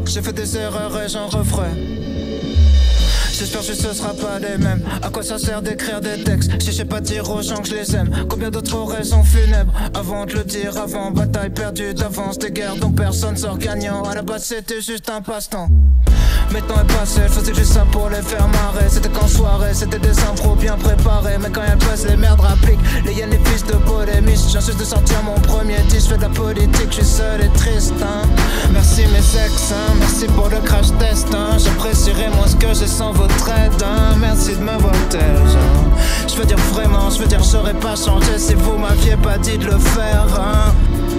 J'ai fait des erreurs et j'en referai. J'espère juste que ce sera pas les mêmes. À quoi ça sert d'écrire des textes si je sais pas dire aux gens que je les aime? Combien d'autres raisons funèbres avant de le dire, avant bataille perdue d'avance, des guerres dont personne sort gagnant. À la base c'était juste un passe-temps. Mais le temps est passé, je faisais juste ça pour les faire marrer. C'était qu'en soirée, c'était des impros bien préparés. Mais quand y'a le buzz, les merdes rappliquent. Les hyènes, les fils de polémistes. J'en suis de sortir mon premier disque. Je fais de la politique, je suis seul et triste hein. Merci mes ex, hein. Merci pour le crash test hein. J'apprécierai moins ce que j'ai sans votre aide hein. Merci de m'avoir tel hein. Je veux dire vraiment, je veux dire j'aurais pas changé si vous m'aviez pas dit de le faire hein.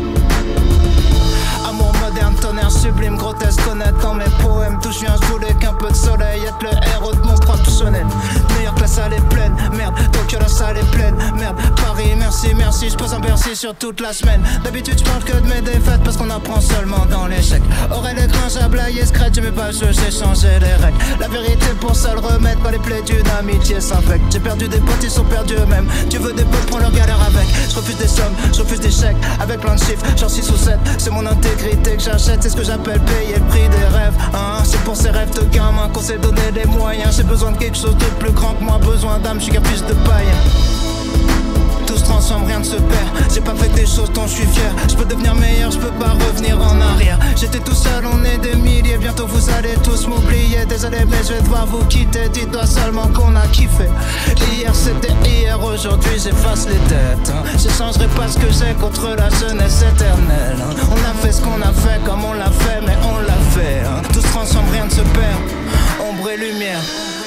Amour moderne, tonnerre sublime, grotesque, honnête dans mes poèmes. D'où je viens, je voulais qu'un peu de soleil. Être le héros de mon propre sonnet. Meilleur que la salle est pleine, merde. Donc la salle est pleine, merde. Paris, merci, merci. Je pose un Bercy sur toute la semaine. D'habitude, je parle que de mes défaites parce qu'on apprend seulement dans l'échec. Aurel et Gringe à blaguer, scratch, j'aimais pas jeu, j'ai changé les règles. La vérité pour ça le remettre, quand les plaies d'une amitié s'infectent. J'ai perdu des potes, ils sont perdus eux-mêmes. Tu veux des potes, prends leur galère avec. Je refuse des sommes, je refuse des chèques. Avec plein de chiffres, genre 6 ou 7. C'est mon intégrité que j'achète, c'est ce que j'appelle payer le prix des rêves hein. C'est pour ces rêves de gamin qu'on s'est donné les moyens. J'ai besoin de quelque chose de plus grand que moi, besoin d'âme, je suis capuche de paille. Tout se transforme, rien ne se perd. J'ai pas fait des choses dont je suis fier. Je peux devenir meilleur, je peux pas revenir en arrière. J'étais tout seul, on est des milliers. Bientôt vous allez tous m'oublier. Désolé mais je vais devoir vous quitter. Dis-toi seulement qu'on a kiffé. Hier c'était hier, aujourd'hui j'efface les dettes hein. J'échangerai pas ce que j'ai contre la jeunesse éternelle hein. On a fait ce qu'on a fait comme on l'a fait, mais on l'a fait hein. Tout se transforme, rien ne se perd. Ombre et lumière.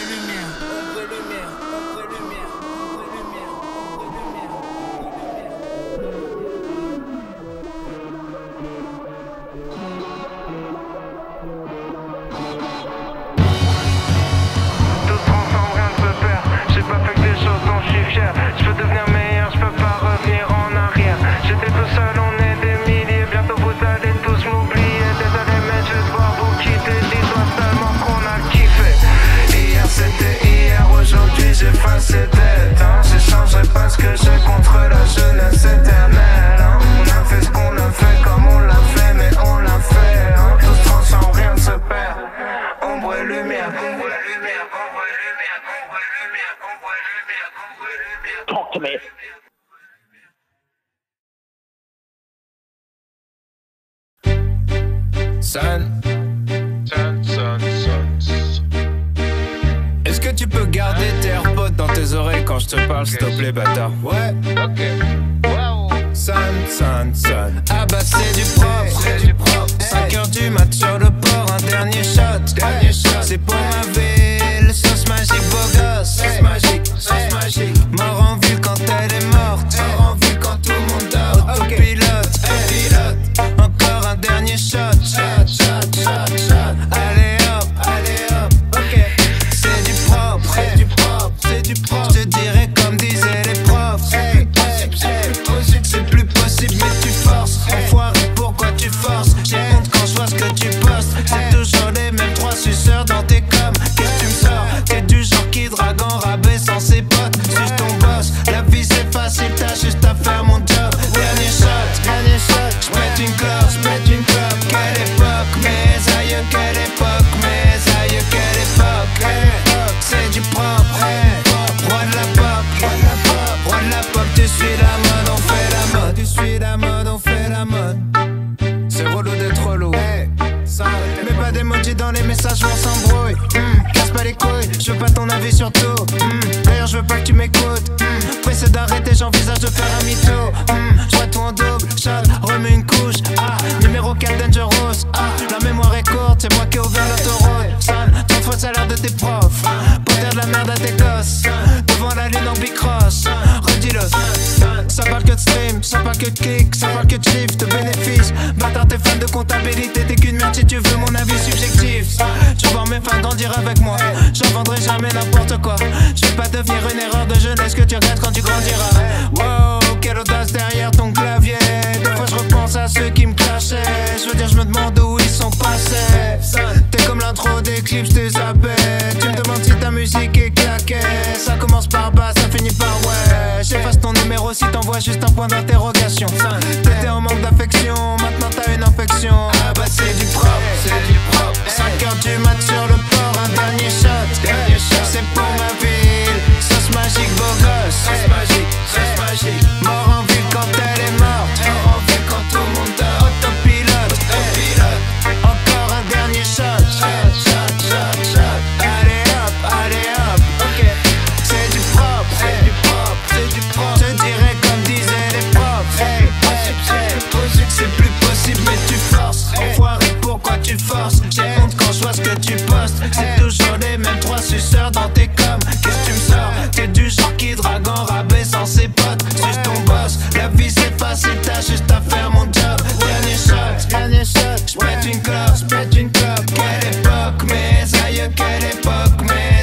Je peux devenir meilleur, je peux pas revenir en arrière. J'étais tout seul, on est des milliers. Bientôt vous allez tous m'oublier. Désolé mais je vais devoir vous quitter. Dis-toi seulement qu'on a kiffé. Hier c'était hier, aujourd'hui j'efface les dettes hein. J'échangerai pas ce que j'ai contre la jeunesse éternelle hein. On a fait ce qu'on a fait comme on l'a fait, mais on l'a fait hein. Tout se transforme, rien ne se perd. Ombre et lumière, ombre et lumière, ombre et lumière, ombre et lumière, ombre et lumière, ombre et lumière. Talk to me. Est-ce que tu peux garder tes AirPods dans tes oreilles quand je te parle, s'il te plaît, bâtard? Ouais, ok. Wow. Son. Ah bah c'est du propre. 5h du mat sur le port, un dernier shot. C'est pour ma ville, sauce magique, beau gosse. Sauce magique. Mort en ville quand elle est morte. Mort en ville quand tout le monde dort. Autopilote. Encore un dernier shot. Allez hop, ok. C'est du propre. Je te dirais comme disaient les profs. C'est plus possible mais tu forces. Enfoiré, pourquoi tu forces? J'ai honte quand je vois ce que tu postes. C'est toujours les mêmes 3 suceurs dans tes coms. Qu'est-ce que tu me sors? T'es du genre qui drague en rabais sans ses potes. Suis ton boss, la vie c'est facile, t'as juste à faire mon job. Dernier shot, j'pète une clope, quelle époque, mes aïeux, quelle époque, c'est du propre, roi de la pop, tu suis la mode, on fait la mode, c'est relou d'être relou, mets pas d'emoji dans les messages, on s'embrouille, casse pas les couilles, je veux pas ton avis sur tout, d'ailleurs je veux pas que tu m'écoutes, pressé d'arrêter, j'envisage de faire un mytho, je vois tout en double, shot, remets une couche, numéro 4 Dangerous, la mémoire est courte, c'est moi qui ai ouvert l'autoroute, ton faux salaire de tes profs, pour dire de la merde à tes gosses, devant la lune en bicross, redis-le, ça parle que de stream, ça parle que de clics, ça parle que de chiffres, de bénéfices, bâtard t'es fan de comptabilité, t'es qu'une merde si tu veux mon avis subjectif, tu vois mes fans grandir avec moi, j'en vendrai jamais n'importe quoi, je vais pas devenir une erreur de jeunesse que tu regrettes quand tu grandiras, wow, quelle audace derrière ton clavier, des fois je repense à ceux qui me clashaient, je veux dire je me demande où ils sont passés, t'es comme l'intro des clips, je t'ai zappé, tu me demandes si ta musique est claquée, ça commence par bas, ça finit par ouais, j'efface ton numéro si t'envoies juste un point d'interrogation. T'étais en manque d'affection, maintenant t'as une infection. Ah bah c'est du propre, c'est du propre. 5h du mat sur le port, un dernier shot. C'est pour ma ville, sauce magique, beau gosse. Sauce magique. Mort en ville quand elle est morte. Mort en ville quand tout le monde dort. Autopilote. Encore un dernier shot. Allez hop, ok. C'est du propre. Je dirais comme disaient les profs. C'est plus possible mais tu forces. Enfoiré, pourquoi tu forces? J'ai honte quand je vois ce que tu postes. C'est toujours les mêmes trois suceurs dans tes coms. Qu'est-ce que tu me sors? T'es du genre qui drague en rabais sans ses potes. Juste ton boss, la vie c'est facile, t'as juste à faire mon job. Dernier shot, j'pète une clope, Quelle époque, mes aïeux, quelle époque,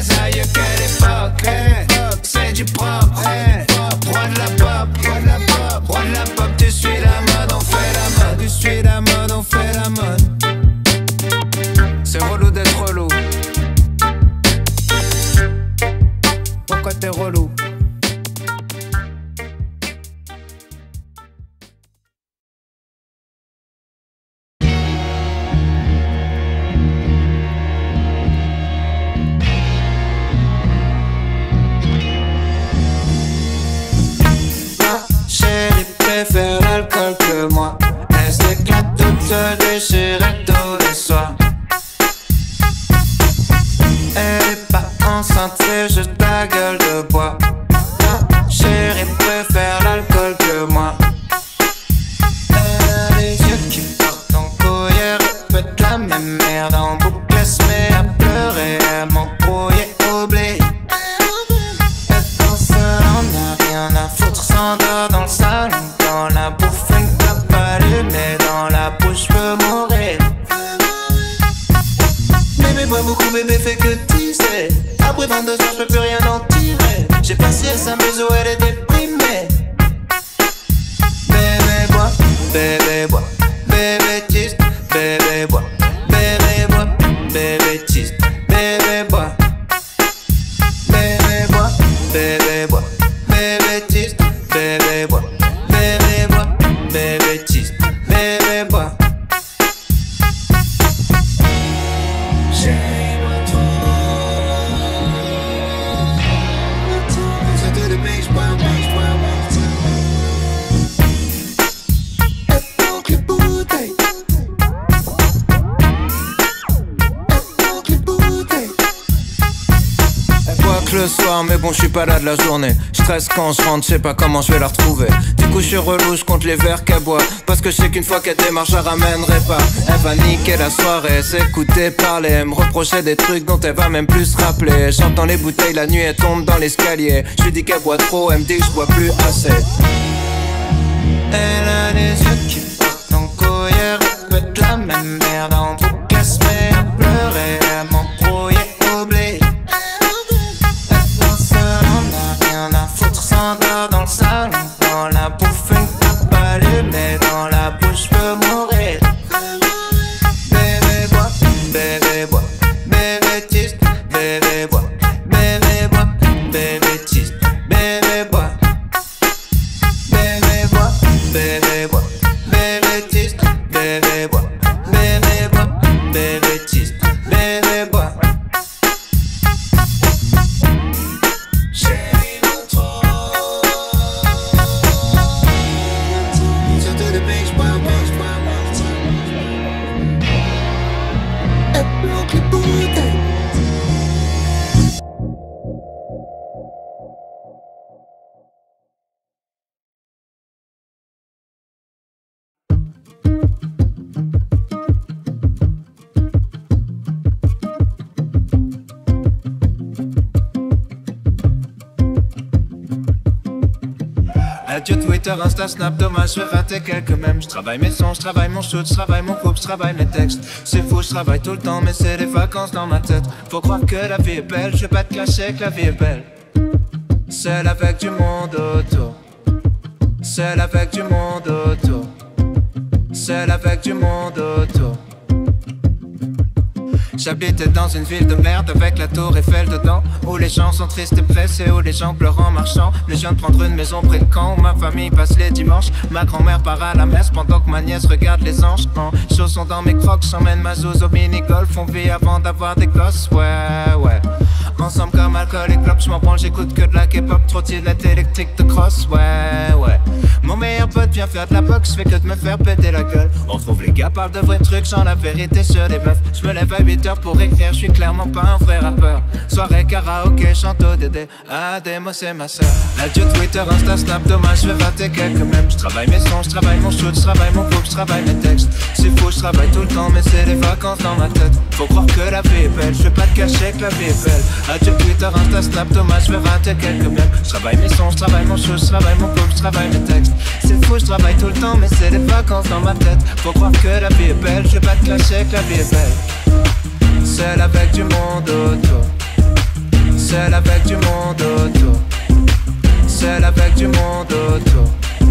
c'est du propre, roi de la pop, tu suis la mode, on fait la mode, C'est relou d'être relou. Pourquoi t'es relou? Préfère l'alcool que moi. Elle s'éclate toute se déchirer tous les soirs. Elle est pas enceinte, c'est juste la gueule de bois. Ma chérie préfère l'alcool que moi. Elle a les yeux qui portent en couille, répète la même merde en boucle. Elle se met à pleurer, elle m'embrouille et oublie. Elle danse seule, on n'a rien à foutre, s'endort dans le salon. Dans la bouffe, une clope allumée, dans la bouche, j'peux mourir. Bébé boit beaucoup, bébé fait que teaser. Après 22 heures, j'peux plus rien en tirer. J'ai passé sa maison, elle est déprimée. Bébé boit, bébé tease. Bébé boit, bébé tease. Bébé boit, bébé tease. Bébé boit. Bébé tease, bébé bois. J'aime trop. C'était le beige bois. Et donc les bouteilles. Elle boit que le soir, mais bon, je suis pas là de la journée. Je stresse quand je rentre, je sais pas comment je vais la retrouver. Du coup, je suis relou, je compte les verres qu'elle boit. Parce que je sais qu'une fois qu'elle démarre, je la ramènerai pas. Elle va niquer la soirée, s'écouter parler, me reprocher des trucs dont elle va même plus se rappeler. J'entends les bouteilles, la nuit, elle tombe dans l'escalier. Je lui dis qu'elle boit trop, elle me dit que je bois plus assez. Elle a les yeux qui portent en couille, répète la même merde en boucle. Elle se met à pleurer, elle m'embrouille et oublie. Elle danse seule, on n'a rien à foutre, s'endort dans le salon. Dans la bouffe, une clope allumée, dans la bouche, j'peux mourir. Bébé boit, bébé tease. Bébé boit, bébé tease. Bébé boit, bébé tease. Bébé boit, bébé tease. Bébé boit. Chérie, notre c'était le beige bois. Elle bloque les bouteilles. Adieu Twitter, Insta, Snap, dommage, je vais rater quelques mèmes. Je travaille mes sons, je travaille mon shoot, je travaille mon couple, je travaille mes textes. C'est fou, je travaille tout le temps, mais c'est des vacances dans ma tête. Faut croire que la vie est belle, je vais pas te cacher que la vie est belle. Seul avec du monde autour. Seul avec du monde autour. Seul avec du monde autour. J'habitais dans une ville de merde avec la tour Eiffel dedans, où les gens sont tristes et pressés, où les gens pleurent en marchant. Mais je viens de prendre une maison près de Caen, où ma famille passe les dimanches. Ma grand-mère part à la messe pendant que ma nièce regarde les anges. En chaussons dans mes crocs, j'emmène ma zouze au mini-golf. On vit avant d'avoir des gosses, ouais. Ensemble comme alcool et clope, j'm'en branle, j'écoute que de la K-pop, trottinette électrique de cross, ouais. Mon meilleur pote vient faire de la boxe, j'fais que de me faire péter la gueule. On trouve les gars parlent de vrais trucs, genre la vérité sur les meufs. J'me lève à 8h pour écrire, j'suis clairement pas un vrai rappeur. Soirée karaoké, chante au Dédé, moi c'est ma soeur. Adieu Twitter, Insta, Snap, dommage, j'vais rater quelques mèmes. J'travaille mes sons, j'travaille mon shoot, j'travaille mon couple, j'travaille mes textes. C'est fou, j'travaille tout le temps, mais c'est les vacances dans ma tête. Faut croire que la vie est belle, j'vais pas te cacher que la vie est belle. Adieu Twitter, Insta, Snap, dommage, j'vais rater quelques mèmes. J'travaille mes sons, j'travaille mon shoot, j'travaille mon couple, j'travaille mes textes. C'est fou, j'travaille tout le temps, mais c'est les vacances dans ma tête. Faut croire que la vie est belle, j'vais pas te cacher que la vie est belle. Seul avec du monde autour, seul avec du monde autour, seul avec du monde autour.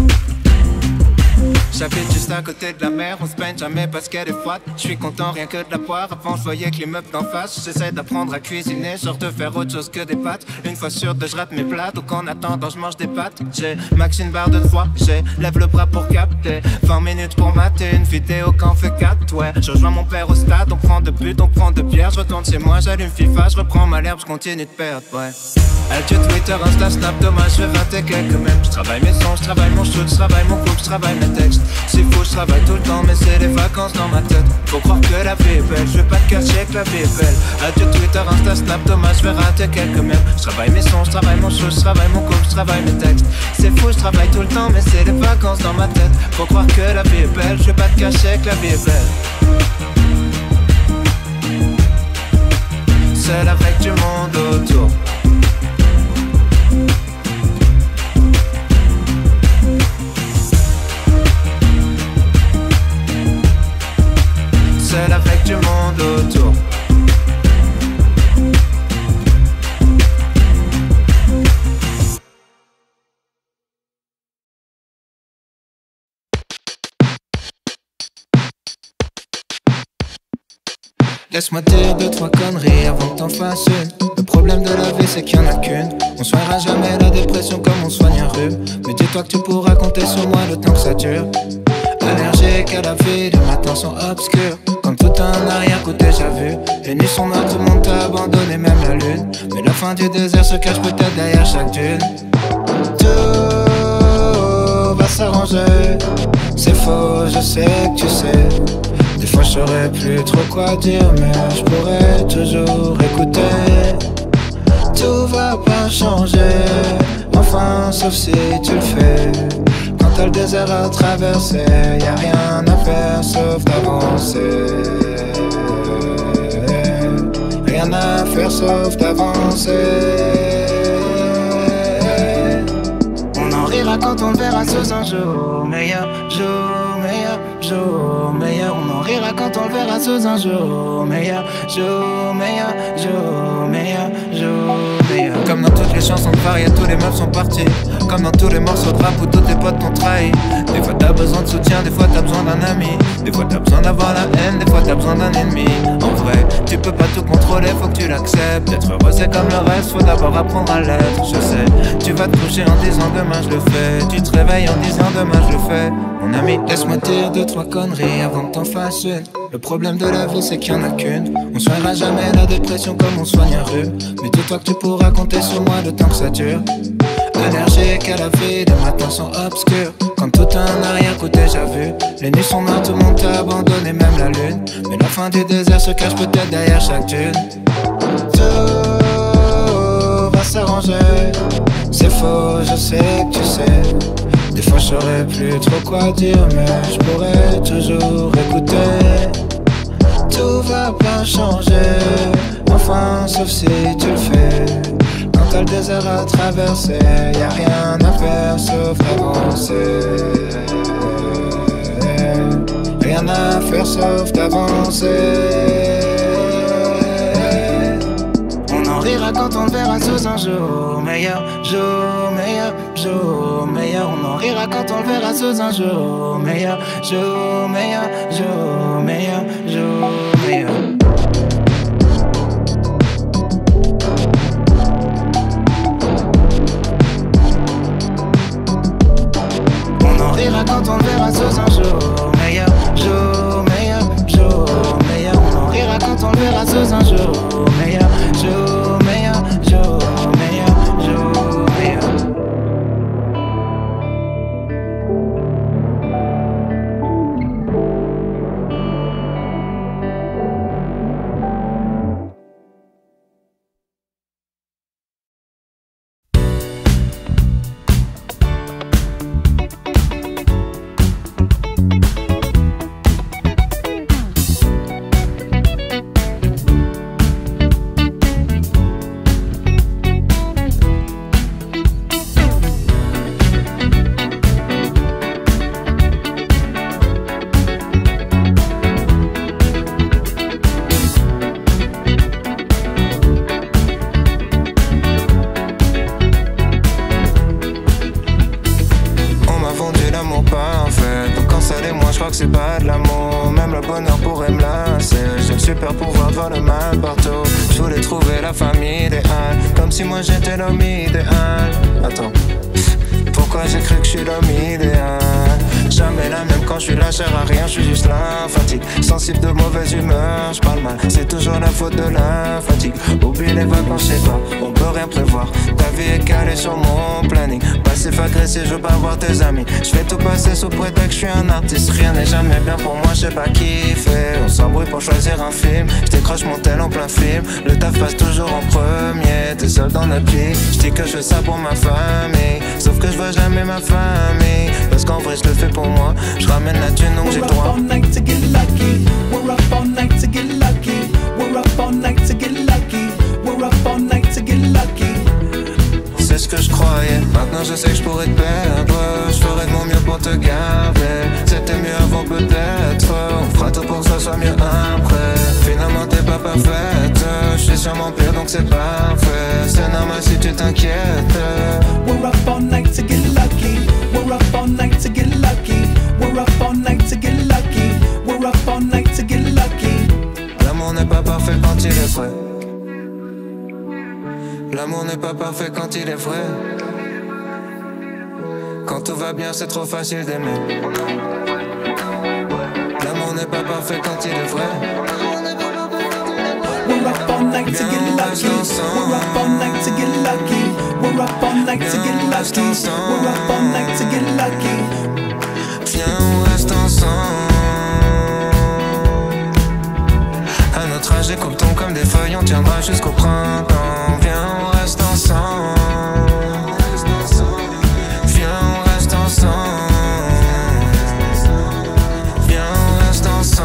J'habite juste à côté de la mer, on se baigne jamais parce qu'elle est froide. J'suis content rien que de la boire, avant je voyais que les meufs d'en face. J'essaie d'apprendre à cuisiner, genre de faire autre chose que des pâtes. Une fois sur deux je rate mes plats, donc en attendant je mange des pâtes. J'ai max une barre de 3, lève le bras pour capter 20 minutes pour mater une vidéo qu'en fait 4, ouais. Je rejoins mon père au stade, on prend de buts, on prend de bières. Je retourne chez moi, j'allume FIFA, je reprends ma l'herbe, je continue de perdre, ouais. Adieu Twitter, Insta, Snap, dommage, je vais rater quelques mèmes. J'travaille mes sons, j'travaille mon shoot, j'travaille mon couple, j'travaille mes textes. C'est fou, j'travaille tout le temps, mais c'est les vacances dans ma tête. Faut croire que la vie est belle, je vais pas te cacher que la vie est belle. Adieu Twitter, Insta, Snap, dommage, je vais rater quelques mèmes. J'travaille mes sons, j'travaille mon shoot, j'travaille mon couple, j'travaille mes textes. C'est fou, j'travaille tout le temps, mais c'est les vacances dans ma tête. Faut croire que la vie est belle, je vais pas te cacher que la vie est belle. Seul avec du monde autour, seul avec du monde autour. Laisse-moi dire 2-3 conneries avant que t'en fasses une. Le problème de la vie c'est qu'il y en a qu'une. On soignera jamais la dépression comme on soigne un rhume. Mais dis-toi que tu pourras compter sur moi le temps que ça dure. Allergique à la vie, les matins sont obscurs. Comme tout un arrière-coup déjà vu. Les nuits sont noires, tout le monde t'a abandonné, même la lune. Mais la fin du désert se cache peut-être derrière chaque dune. Tout va s'arranger. C'est faux, je sais que tu sais. Des fois je saurais plus trop quoi dire, mais je pourrais toujours écouter. Tout va pas changer, enfin sauf si tu le fais. Quand t'as le désert à traverser, y'a rien à faire sauf d'avancer. Rien à faire sauf d'avancer. On en rira quand on le verra sous un jour meilleur, jour meilleur, jour meilleur. On en rira quand on le verra sous un jour meilleur, jour meilleur, jour meilleur, jour meilleur. Comme dans toutes les chansons de Paris, tous les meufs sont partis. Comme dans tous les morceaux de rap où tous tes potes t'ont trahi. Des fois t'as besoin de soutien, des fois t'as besoin d'un ami. Des fois t'as besoin d'avoir la haine, des fois t'as besoin d'un ennemi. En vrai, tu peux pas tout contrôler, faut que tu l'acceptes. Être heureux c'est comme le reste, faut d'abord apprendre à l'être. Je sais, tu vas te coucher en disant demain je le fais. Tu te réveilles en disant demain je le fais. Mon ami, laisse-moi dire 2-3 conneries avant que t'en fasses une. Le problème de la vie c'est qu'il y en a qu'une. On soignera jamais la dépression comme on soigne un rhume. Mais dis-toi que tu pourras compter sur moi le temps que ça dure. Allergique à la vie, les matins sont obscurs. Comme tout un arrière-coup déjà vu. Les nuits sont noires, tout le monde t'a abandonné, même la lune. Mais la fin du désert se cache peut-être derrière chaque dune. Tout va s'arranger. C'est faux, je sais que tu sais. Des fois je saurais plus trop quoi dire, mais je pourrais toujours écouter. Tout va pas changer, enfin sauf si tu le fais. Quand t'as le désert à traverser, y'a rien à faire sauf d'avancer. Rien à faire sauf d'avancer. On en rira quand on le verra sous un jour meilleur, jour meilleur, jour meilleur. On en rira quand on le verra sous un jour meilleur, jour meilleur, jour meilleur, jour meilleur. quand on le verra sous un jour meilleur, jour meilleur, jour meilleur. On en rira quand on le verra sous un jour meilleur, jour meilleur, jour meilleur, jour meilleur. C'est pas de l'amour, même le bonheur pourrait me lasser. J'ai le super pouvoir de voir le mal partout. Je voulais trouver la famille idéale, comme si moi j'étais l'homme idéal. Attends, pourquoi j'ai cru que je suis l'homme idéal? Jamais la même quand je suis là, cher à rien, je suis juste là, fatigue. Sensible de mauvaise humeur, je parle mal, c'est toujours la faute de la fatigue. Oublie les vacances, je sais pas, on peut rien prévoir. Ta vie est calée sur mon planning. Passif agressif, je veux pas voir tes amis. Je fais tout passer sous prétexte que je suis un artiste. Rien n'est jamais bien pour moi, je sais pas kiffer. On s'embrouille pour choisir un film. Je décroche mon tel en plein film. Le taf passe toujours en premier. T'es seul dans notre vie. Je dis que je fais ça pour ma famille. Sauf que je vois jamais ma famille. Parce qu'en vrai je le fais pour moi. Je ramène la thune donc j'ai le droit. We're up all night to get lucky. We're up all night to get lucky. We're up all night to get lucky. We're up all night to get lucky. C'est ce que je croyais. Maintenant je sais que je pourrais te perdre. Je ferai de mon mieux pour te garder. C'était mieux avant peut-être. On fera tout pour que ça soit mieux après. Finalement t'es pas parfaite. Je suis sûrement pire donc c'est parfait. C'est normal si tu t'inquiètes. We're up all night to get lucky. We're up all night to get lucky. We're up all night to get lucky. We're up all night to get lucky. L'amour n'est pas parfait quand il est vrai. L'amour n'est pas parfait quand il est vrai. Quand tout va bien c'est trop facile d'aimer. L'amour n'est pas parfait quand il est vrai. We're up all night to get lucky. We're up all night to get lucky. We're up all night to get lucky. We're up all night to get lucky. Viens on reste ensemble. À notre âge les coupes tombent comme des feuilles. On tiendra jusqu'au printemps. Viens on reste ensemble. Viens on reste ensemble. Viens on reste ensemble.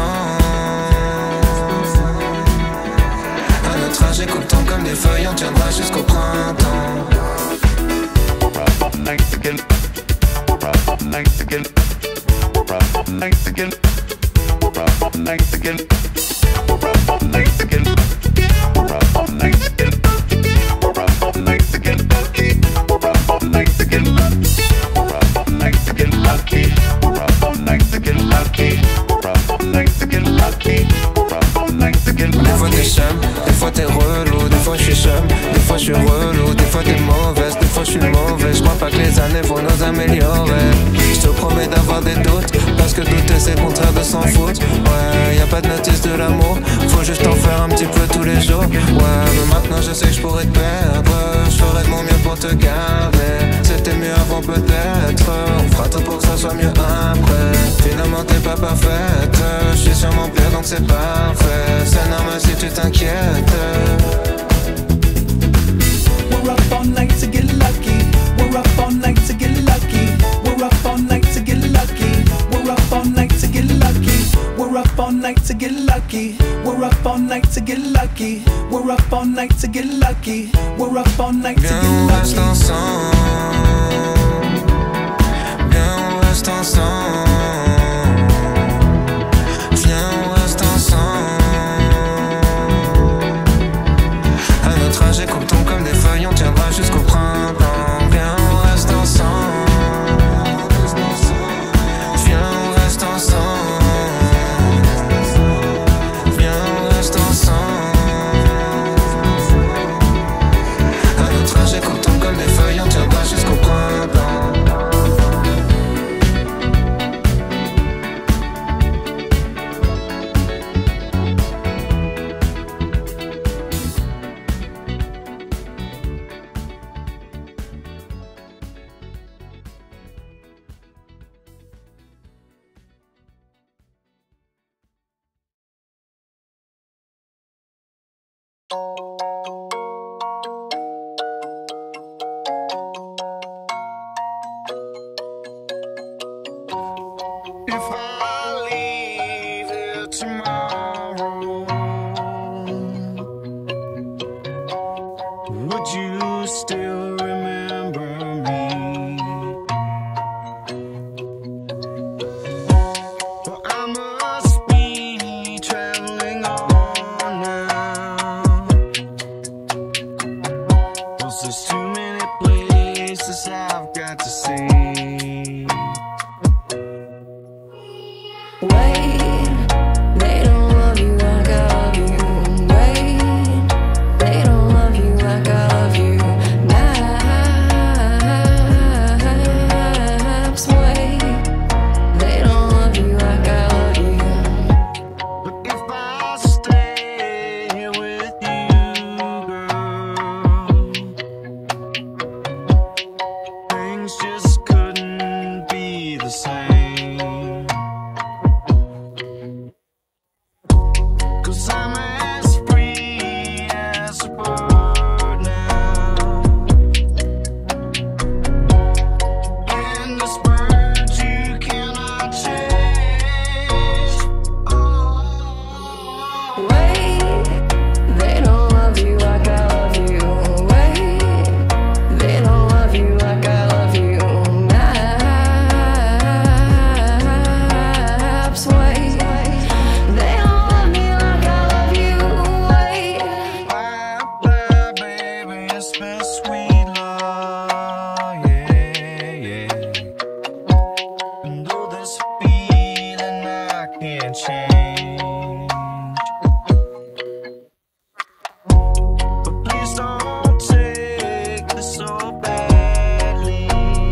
À notre âge les coupes tombent comme des feuilles. On tiendra jusqu'au printemps. We're up all night again. We're up all night again. We're up all night again. We're up all night again. We're up all night again. We're up all night again. We're up all night again. We're up all night again. We're up all night again. Lucky. We're up all night again. Lucky. We're up all night again. Lucky. We're up all night again. Des fois t'es chum, des fois t'es relou, des fois je suis chum, des fois je suis relou, des fois t'es mauvaise, des fois je suis mauvais. Je crois pas que les années vont nous améliorer. Je te promets d'avoir des doutes, parce que douter c'est le contraire de s'en foutre. Ouais, y a pas de notice de l'amour, faut juste en faire un petit peu tous les jours. Ouais, mais maintenant je sais que je pourrais te perdre. Je ferai de mon mieux pour te garder. C'était mieux avant peut-être. On fera tout pour que ça soit mieux après. Finalement t'es pas parfaite. Je suis sûrement pire donc c'est parfait. C'est normal si tu t'inquiètes. We're up all night to get lucky. We're up all night to get lucky. We're up all night to get lucky. We're up all night to get lucky. We're up all night to get lucky. We're up all night to get lucky. We're up all night to get lucky. We're up all night to get lucky. Viens on reste ensemble. Viens on reste ensemble. Viens on reste ensemble. À notre âge les coupes tombent comme des feuilles. On tiendra jusqu'au printemps. Viens on reste ensemble. Viens on reste ensemble. Viens on reste ensemble. À notre âge les coupes tombent comme des feuilles. On tiendra jusqu'au printemps. If I leave here tomorrow, would you still remember me? Well, I must be traveling on now, 'cause there's too many places I've got to see. Wait, they don't love you like I love you. Wait, they don't love you like I love you. Maps, wait, they don't love you like I love you. But if I stay here with you, girl, things just couldn't be the same. 'Cause I'm as free as a bird now, and this bird you cannot change. Oh. Wait, they don't love you like I love you. Wait, they don't love you like I love you. Maps, wait, they don't love me like I love you. Wait, Bye, baby, it's been sweet love, yeah, yeah. And though this feeling I can't change, but please don't take this so badly,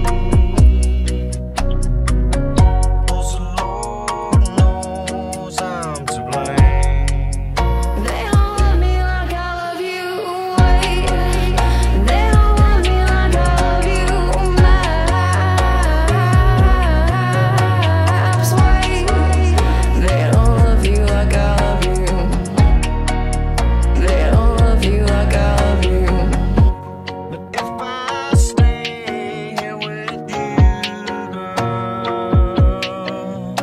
'cause the Lord knows I'm to blame. they don't love me like I love you. Wait, they don't love me like I love you. Maps, wait, they don't love you like I love you. They don't love you like I love you. But if I stay here with you, girl,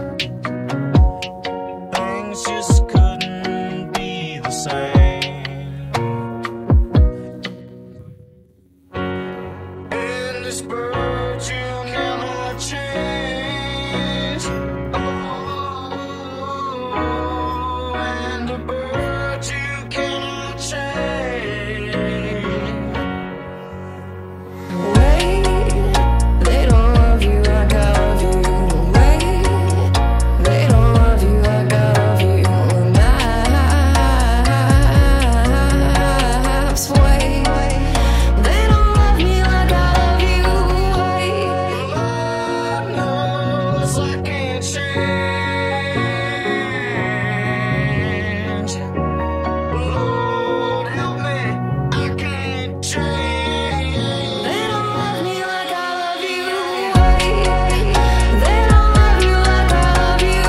things just couldn't be the same. And this bird you never change. Oh, and the bird you cannot change. Wait, they don't love you like I love you. Wait, they don't love you like I love you. Maps, wait, they don't love me like I love you. Wait, Lord knows I can't change. Lord help me, I can't change. they don't love me like I love you. Wait, they don't love you like I love you.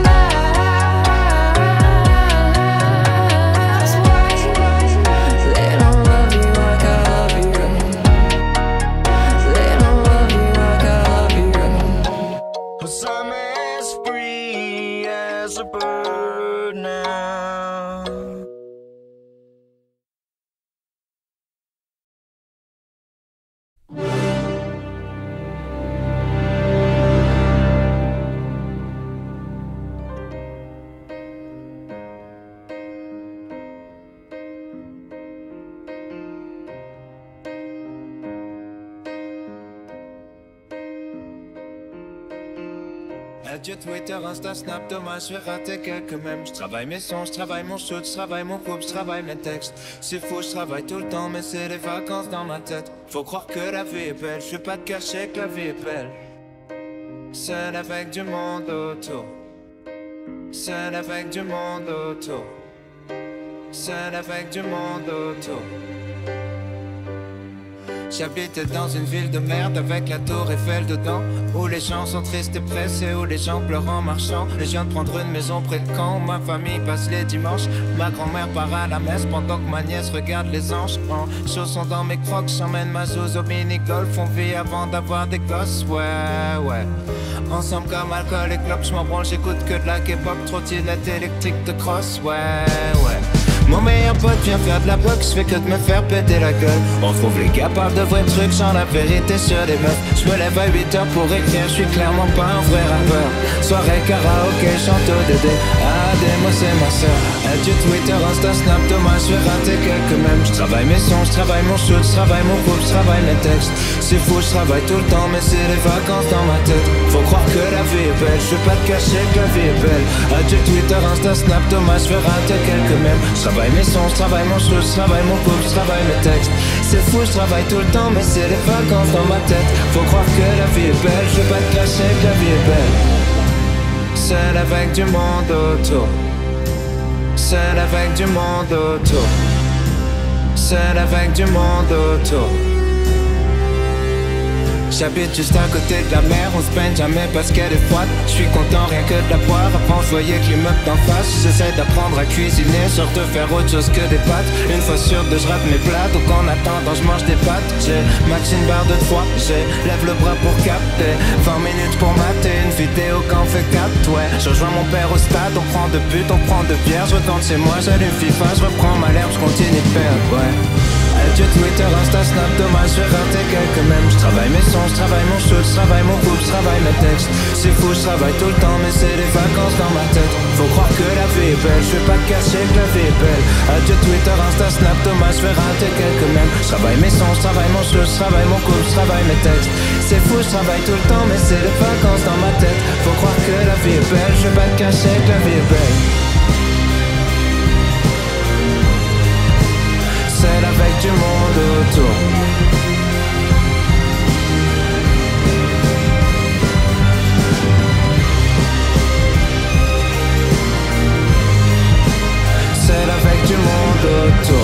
Maps, wait, they don't love you like I love you. They don't love you like I love you. 'Cause I'm as free as a bird now. Adieu Twitter, Insta, Snap, dommage, je vais rater quelques mèmes. Je travaille mes sons, je travaille mon shoot, je travaille mon couple, je travaille mes textes. C'est faux, je travaille tout le temps, mais c'est les vacances dans ma tête. Faut croire que la vie est belle, je vais pas te cacher que la vie est belle. Seul avec du monde autour, seul avec du monde autour, seul avec du monde autour. J'habite dans une ville de merde avec la tour Eiffel dedans, où les gens sont tristes et pressés, où les gens pleurent en marchant. Je viens de prendre une maison près de Caen, ma famille passe les dimanches. Ma grand-mère part à la messe pendant que ma nièce regarde les anges. En chaussons dans mes crocs, j'emmène ma zouze au mini-golf. On vit avant d'avoir des gosses, ouais. Ensemble comme alcool et clope, j'm'en branle, j'écoute que de la K-pop. Trottinette électrique de cross, ouais. Mon meilleur pote vient faire de la boxe, fais que de me faire péter la gueule. On trouve les gars parlent de vrais trucs sans la vérité sur les meufs. Je me lève à 8h pour écrire, je suis clairement pas un vrai rappeur. Soirée karaoké, chante au Dédé. Moi c'est ma soeur. Adieu Twitter, Insta, Snap, dommage, je vais rater quelques mèmes. Je travaille mes sons, je travaille mon shoot, je travaille mon groupe, je travaille mes textes. C'est fou, je travaille tout le temps, mais c'est les vacances dans ma tête. Faut croire que la vie est belle, je vais pas te cacher que la vie est belle. Adieu Twitter, Insta, Snap, dommage, je vais rater quelques mèmes. Je travaille mes sons, je travaille mon shoot, je travaille mon groupe, je travaille mes textes. C'est fou, je travaille tout le temps, mais c'est les vacances dans ma tête. Faut croire que la vie est belle, je vais pas te cacher que la vie est belle. Seul avec du monde autour. Seul avec du monde autour. Seul avec du monde autour. J'habite juste à côté de la mer, on se baigne jamais parce qu'elle est froide. Je suis content rien que de la boire, avant je voyais que l'immeuble d'en face. J'essaie d'apprendre à cuisiner, genre de faire autre chose que des pâtes. Une fois sur deux je rate mes plats, donc en attendant je mange des pâtes. J'ai max une barre de 3, lève le bras pour capter 20 minutes pour mater une vidéo quand on fait 4, ouais. Je rejoins mon père au stade, on prend de but, on prend de bière. Je retourne chez moi, j'allume FIFA, je reprends ma l'herbe, je continue de perdre, ouais. Adieu Twitter, Insta, Snap, dommage, je vais rater quelques mèmes. Je travaille mes sons, je travaille mon shoot, je travaille mon groupe, je travaille mes textes. C'est fou, je travaille tout le temps, mais c'est les vacances dans ma tête. Faut croire que la vie est belle, je vais pas te cacher que la vie est belle. Adieu Twitter, Insta, Snap, dommage, je vais rater quelques mèmes. Je travaille mes sons, je travaille mon shoot, je travaille mon groupe, je travaille mes textes. C'est fou, je travaille tout le temps, mais c'est les vacances dans ma tête. Faut croire que la vie est belle, je vais pas te cacher que la vie est belle. Seul avec du monde autour. Seul avec du monde autour.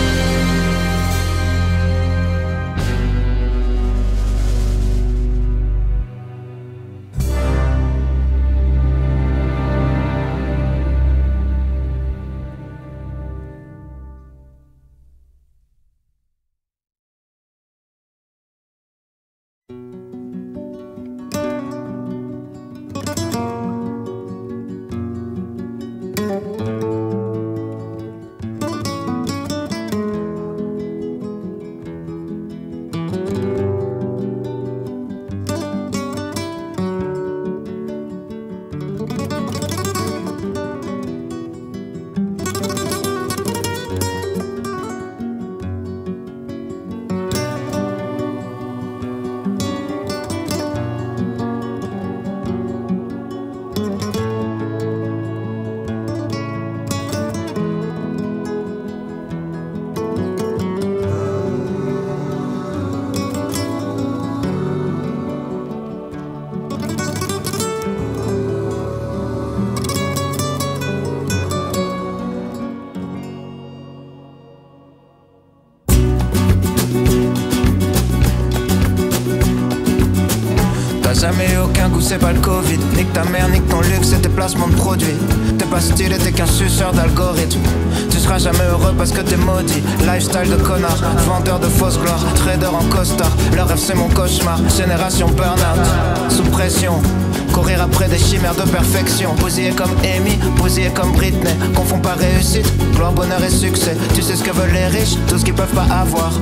Jamais aucun goût, c'est pas le Covid. Nique ta mère, nique ton luxe et tes placements de produits. T'es pas stylé, t'es qu'un suceur d'algorithme. Tu seras jamais heureux parce que t'es maudit. Lifestyle de connard, vendeur de fausse gloire, trader en costard. Leur rêve c'est mon cauchemar, génération burn-out. Sous pression, courir après des chimères de perfection. Bousillé comme Amy, bousillé comme Britney. Confond pas réussite, gloire, bonheur et succès. Tu sais ce que veulent les riches, tout ce qu'ils peuvent pas avoir.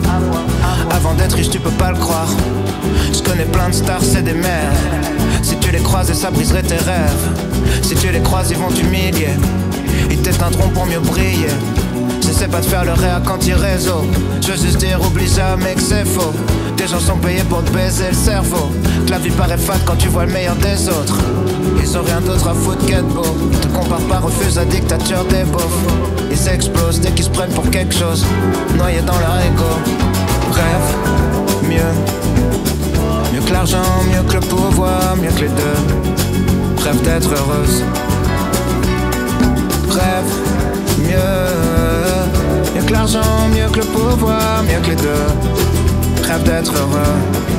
Avant d'être riche tu peux pas le croire. Je connais plein de stars, c'est des mères. Si tu les croises, ça briserait tes rêves. Si tu les croises, ils vont t'humilier. Ils t'éteindront pour mieux briller. J'essaie pas de faire le réa quand il réseau. Je veux juste dire, oublie jamais que c'est faux. Des gens sont payés pour te baiser le cerveau. Que la vie paraît fade quand tu vois le meilleur des autres. Ils ont rien d'autre à foutre qu'être beau. Te compare pas, refuse la dictature des beaufs. Ils s'explosent dès qu'ils se prennent pour quelque chose. Noyés dans leur ego. Rêve mieux. Mieux que l'argent, mieux que le pouvoir, mieux que les deux. Rêve d'être heureuse. Rêve mieux. Mieux que l'argent, mieux que le pouvoir, mieux que les deux. rêve d'être heureux.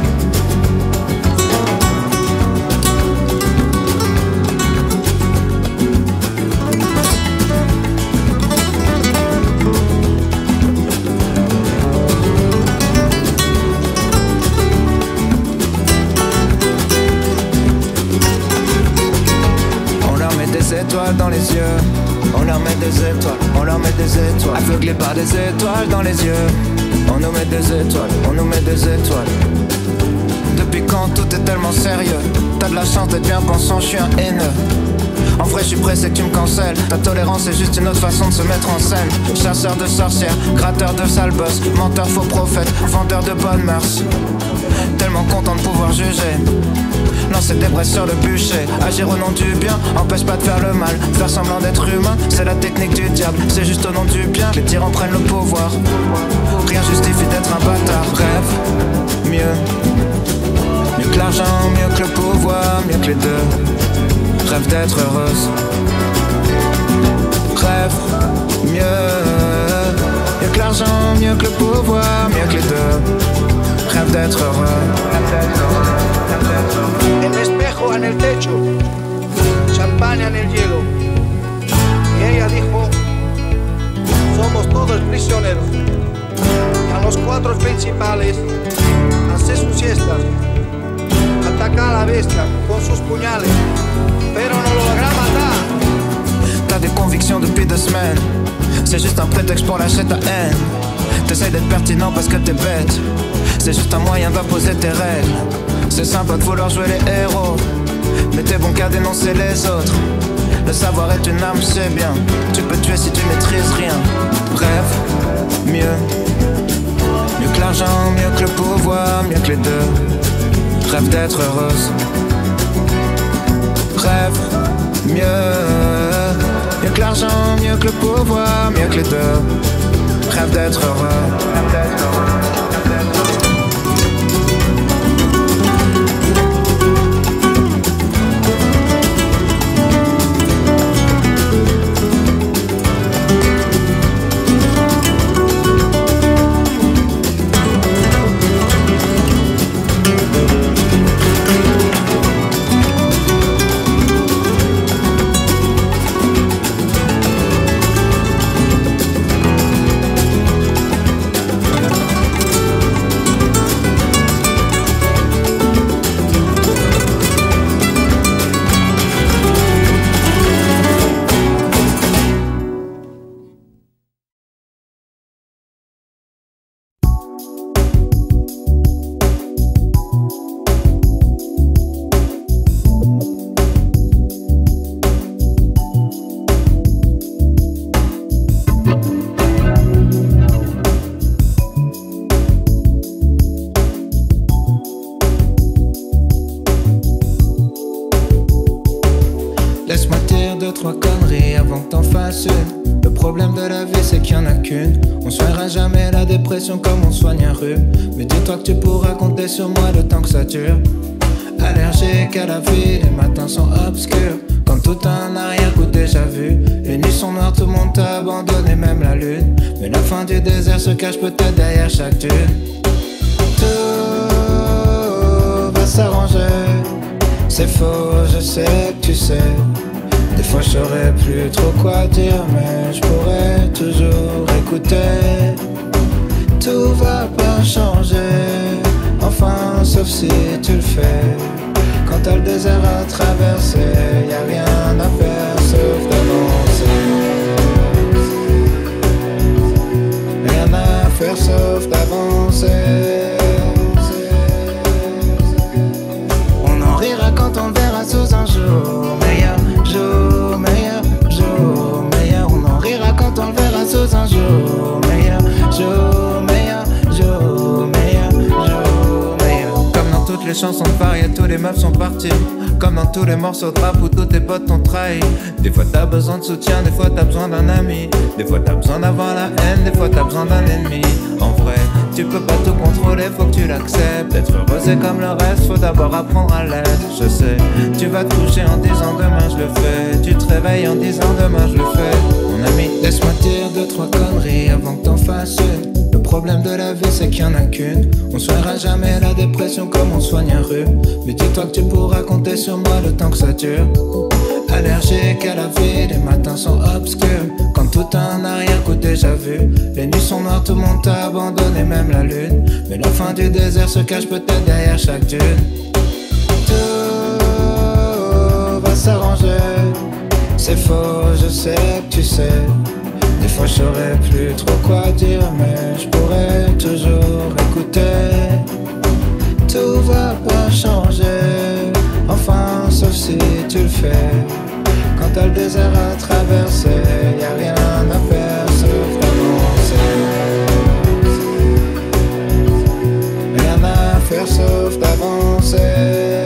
Étoiles dans les yeux, on leur met des étoiles, on leur met des étoiles. Aveuglés par des étoiles dans les yeux, on nous met des étoiles, on nous met des étoiles. Depuis quand tout est tellement sérieux? T'as de la chance d'être bien pensant, je suis un haineux. En vrai je suis pressé que tu me cancelles. Ta tolérance est juste une autre façon de se mettre en scène. Chasseur de sorcières, gratteur de sale boss, menteur, faux prophète, vendeur de bonnes mœurs. Tellement content de pouvoir juger, lancer des braises sur le bûcher. Agir au nom du bien, empêche pas de faire le mal. Faire semblant d'être humain, c'est la technique du diable. C'est juste au nom du bien que les tyrans prennent le pouvoir. Rien justifie d'être un bâtard. Rêve, mieux que l'argent, mieux que le pouvoir, mieux que les deux. Rêve d'être heureuse. Rêve, mieux que l'argent, mieux que le pouvoir, mieux que les deux. Rêve d'être heureux. El espejo en el techo, champaña en el hielo. Y ella dijo, somos todos prisioneros. Y a los cuatro principales, hace sus siestas, ataca a la bestia con sus puñales, pero no lo logra matar. T'as des convictions depuis 2 semaines, c'est juste un prétexte pour lâcher ta haine. T'essayes d'être pertinent parce que t'es bête, c'est juste un moyen d'imposer tes règles. C'est sympa de vouloir jouer les héros, mais t'es bon qu'à dénoncer les autres. Le savoir est une arme, c'est bien, tu peux tuer si tu maîtrises rien. Rêve, mieux que l'argent, mieux que le pouvoir, mieux que les deux. Rêve d'être heureuse. Rêve, mieux que l'argent, mieux que le pouvoir, mieux que les deux. Rêve d'être heureux. Laisse-moi dire 2-3 conneries avant que t'en fasses une. Le problème de la vie c'est qu'il y en a qu'une. On soignera jamais la dépression comme on soigne un rhume. Mais dis-toi que tu pourras compter sur moi le temps que ça dure. Allergique à la vie, les matins sont obscurs, comme tout un arrière-goût déjà vu. Les nuits sont noires, tout le monde t'a abandonné, même la lune. Mais la fin du désert se cache peut-être derrière chaque dune. Tout va s'arranger, c'est faux, je sais que tu sais. Des fois je saurais plus trop quoi dire, mais je pourrais toujours écouter. Tout va pas changer, enfin sauf si tu le fais. Quand t'as le désert à traverser, y'a rien à faire sauf d'avancer. Rien à faire sauf d'avancer. On en rira quand on le verra sous un jour meilleur, jour meilleur, jour meilleur. On en rira quand on le verra sous un jour meilleur, jour meilleur, jour meilleur, jour meilleur. Comme dans toutes les chansons de Paris, tous les meufs sont partis. Comme dans tous les morceaux de rap où tous tes potes t'ont trahi. Des fois t'as besoin de soutien, des fois t'as besoin d'un ami. Des fois t'as besoin d'avoir la haine, des fois t'as besoin d'un ennemi. En vrai, tu peux pas tout contrôler, faut que tu l'acceptes. Être heureux c'est comme le reste, faut d'abord apprendre à l'être. Je sais, tu vas te coucher en disant demain je le fais. Tu te réveilles en disant demain je le fais. Mon ami, laisse-moi dire 2-3 conneries avant que t'en fasses une. Le problème de la vie, c'est qu'il y en a qu'une. On soignera jamais la dépression comme on soigne un rhume. Mais dis-toi que tu pourras compter sur moi le temps que ça dure. Allergique à la vie, les matins sont obscurs. Quand tout a un arrière-coup déjà vu. Les nuits sont noires, tout le monde t'a abandonné, même la lune. Mais la fin du désert se cache peut-être derrière chaque dune. Tout va s'arranger. C'est faux, je sais que tu sais. Des fois je saurais plus trop quoi dire, mais je pourrais toujours écouter. Tout va pas changer, enfin sauf si tu le fais. Quand t'as le désert à traverser, y'a rien à faire sauf d'avancer. Rien à faire sauf d'avancer.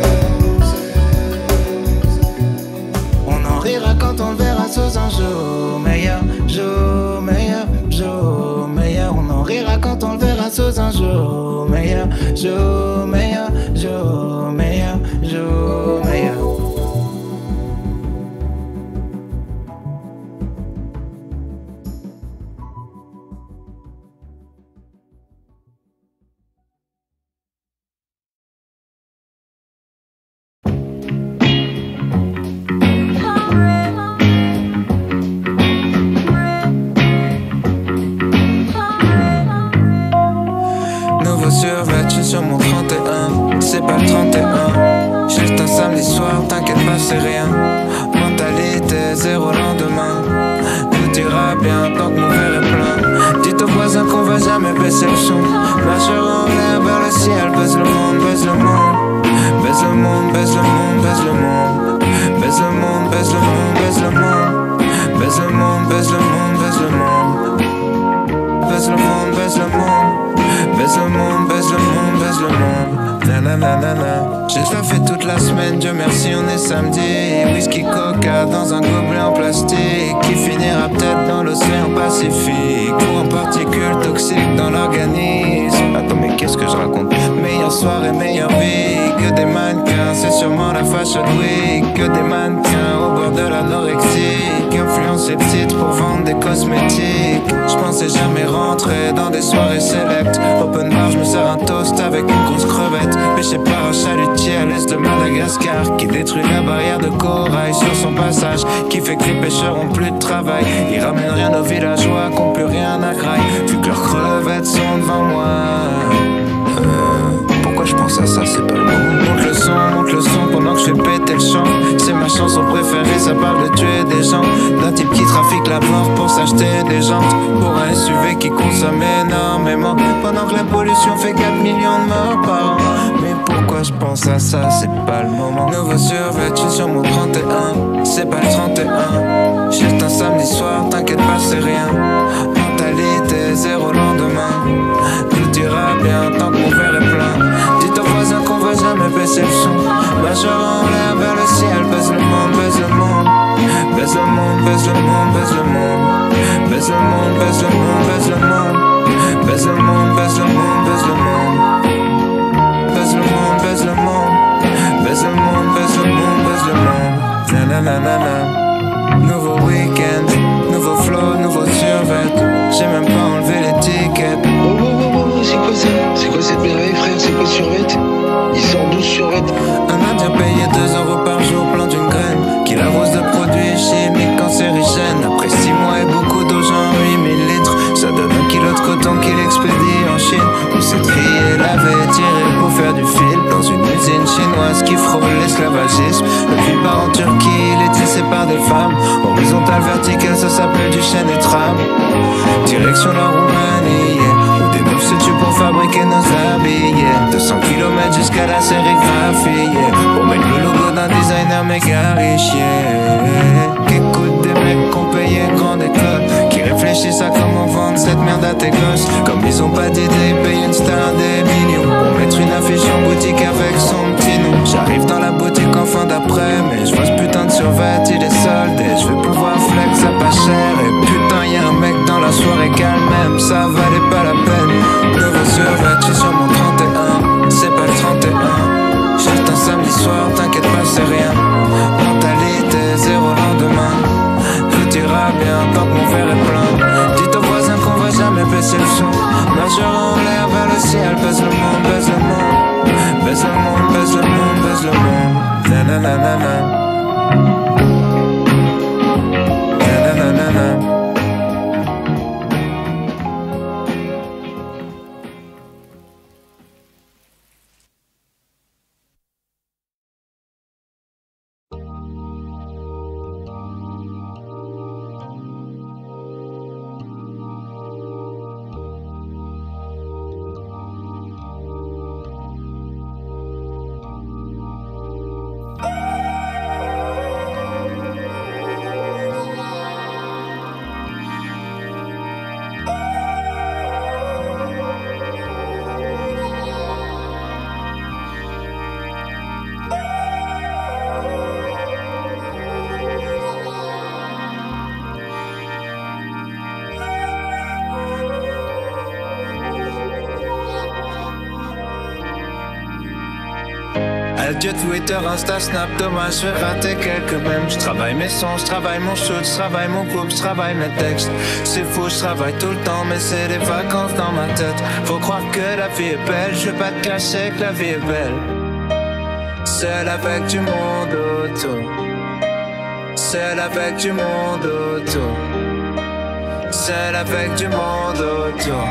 On en rira quand on le verra sous un jour meilleur, jour meilleur, jour meilleur. On en rira quand on le verra sous un jour meilleur, jour meilleur, jour meilleur, jour meilleur. Sur mon 31, c'est pas le 31. Juste un samedi soir, t'inquiète pas, c'est rien. Mentalité, zéro lendemain. Tout ira bien tant que mon verre est plein. Dites aux voisins qu'on va jamais baisser le son. Marchera en l'air vers le ciel, baise le monde, baise le monde. Baise le monde, baise le monde, baise le monde. Baise le monde, baise le monde, baise le monde. Baise le monde, baise le monde, baise le monde. Baise le monde, baise le monde. Baise le monde, baise le monde, baise le monde. Nananana. J'ai fait toute la semaine, Dieu merci, on est samedi. Whisky coca dans un gobelet en plastique qui finira peut-être dans l'océan Pacifique ou en particules toxiques dans l'organisme. Attends, mais qu'est-ce que je raconte? Meilleure soirée, meilleure vie. Que des mannequins, c'est sûrement la Fashion Week. Que des mannequins au bord de l'anorexie qui influencent les titres pour vendre des cosmétiques. Je pensais jamais rentrer dans des soirées sélectes. Open bar, je me sers un toast avec une grosse crevette. Pêché par un chalutier à l'est de Madagascar qui détruit la barrière de corail sur son passage, qui fait que les pêcheurs ont plus de travail. Ils ramènent rien aux villageois qui ont plus rien à graille, vu que leurs crevettes sont devant moi. Pourquoi je pense à ça, c'est pas le moment. Monte le son pendant que je fais péter le champ. C'est ma chanson préférée, ça parle de tuer des gens. D'un type qui trafique la mort pour s'acheter des jantes. Pour un SUV qui consomme énormément. Pendant que la pollution fait 4 millions de morts par an. Mais pourquoi je pense à ça, c'est pas le moment. Nouveau survêtu sur mon 31, c'est pas le 31. Juste un samedi soir, t'inquiète pas, c'est rien. Mentalité, zéro lendemain. Tout ira bien tant que mon verre est plein. Dites aux voisins qu'on va jamais baisser le son. Marchera en l'air vers le ciel, baise le monde, baise le monde. Baise le monde, baise le monde, baise le monde. Baise le monde, baise le monde, baise le monde. Baise le monde, baise le monde, baise le monde. Baise le monde, baise le monde. Baise le monde, baise le monde, baise le monde. Nananana. Nouveau week-end, nouveau flow, nouveau survêt. J'ai même pas enlevé l'étiquette. C'est quoi ça? C'est quoi cette merveille, frère? C'est quoi survêt? Il sort 12 survêt. Un indien payé 2 € par jour, plan d'une graine qui l'arrose de produits chimiques cancérigènes. Après 6 mois et beaucoup d'eau, genre 8000 litres, ça donne 1 kilo de coton qu'il expédie en Chine. Où cette fille, elle avait tiré pour faire du fil dans une usine chinoise qui frôle l'esclavagisme. Le fil part en Turquie, il est tissé par des femmes. Horizontale, verticale, ça s'appelle du chêne et trame. Direction la Roumanie, où des meufs se tuent pour fabriquer nos habits. 200 km jusqu'à la sérigraphie, pour mettre le logo d'un designer méga riche. Qu'écoute des mecs qu'on payait grande école, qui réfléchissent à comment vendre cette merde à tes gosses. Comme ils ont pas d'idée, ils payent une star des millions pour mettre une affiche en boutique avec son petit nom. J'arrive dans la boutique en fin d'après, mais je vois ce putain de survêt, il est soldé. Je vais pouvoir flex à pas cher. Et putain, y'a un mec dans la soirée calme, même ça valait pas la peine. Nouveau survêt, je suis sur mon 31, c'est pas le 31. Juste un samedi soir, t'inquiète pas, c'est rien. Mentalité, zéro lendemain. Tout ira bien tant que mon verre est plein. Dites aux voisins qu'on va jamais baisser le son. Moi je Adieu Twitter, Insta, Snap, dommage, je vais rater quelques mèmes. Je travaille mes sons, je travaille mon shoot, je travaille mon couple, je travaille mes textes. C'est fou, je travaille tout le temps, mais c'est des vacances dans ma tête. Faut croire que la vie est belle, je vais pas te cacher que la vie est belle. Seul avec du monde autour, seul avec du monde autour, seul avec du monde autour.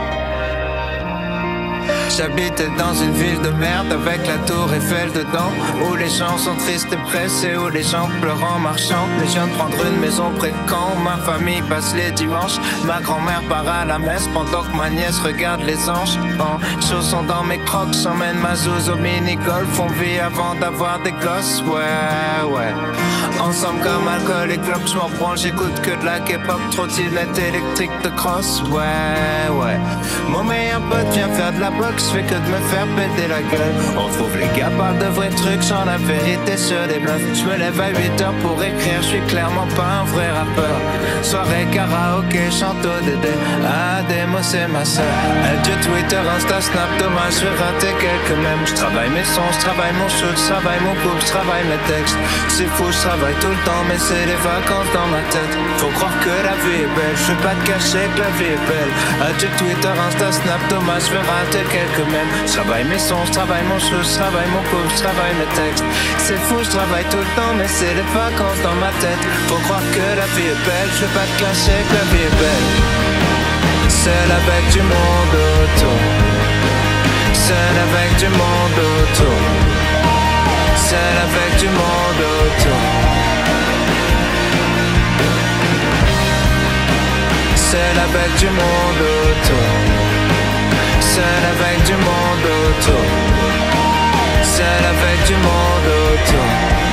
J'habite dans une ville de merde avec la tour Eiffel dedans, où les gens sont tristes et pressés, où les gens pleurent en marchant. Les jeunes prendre une maison près de Caen, ma famille passe les dimanches. Ma grand-mère part à la messe pendant que ma nièce regarde les anges. En chaussons dans mes crocs, j'emmène ma zouze au mini-golf. On vit avant d'avoir des gosses, ouais. Ensemble comme alcool et club, j'm'en branle, j'écoute que de la K-pop, trottinette électrique de cross, ouais. Mon meilleur pote vient faire de la boxe, fais que de me faire péter la gueule. On trouve les gars parlent de vrais trucs, genre la vérité sur des meufs. J'me lève à 8h pour écrire, j'suis clairement pas un vrai rappeur. Soirée karaoké, chante au dédé, Ademo c'est ma sœur. Adieu Twitter, Insta, Snap, dommage, je vais rater quelques mèmes. J'travaille mes sons, j'travaille mon shoot, j'travaille mon couple, j'travaille mes textes. C'est fou, j'travaille tout le temps, mais c'est les vacances dans ma tête. Faut croire que la vie est belle, je vais pas te cacher que la vie est belle. Adieu Twitter, Insta, Snap, dommage, je vais rater quelques mèmes. J'travaille mes sons, j'travaille mon shoot, j'travaille mon couple, j'travaille mes textes. C'est fou, j'travaille tout le temps, mais c'est les vacances dans ma tête. Faut croire que la vie est belle, je vais pas te cacher que la vie est belle. Seul avec du monde autour, seul avec du monde autour, seul avec du monde autour, seul avec du monde autour, seul avec du monde autour, seul avec du monde autour.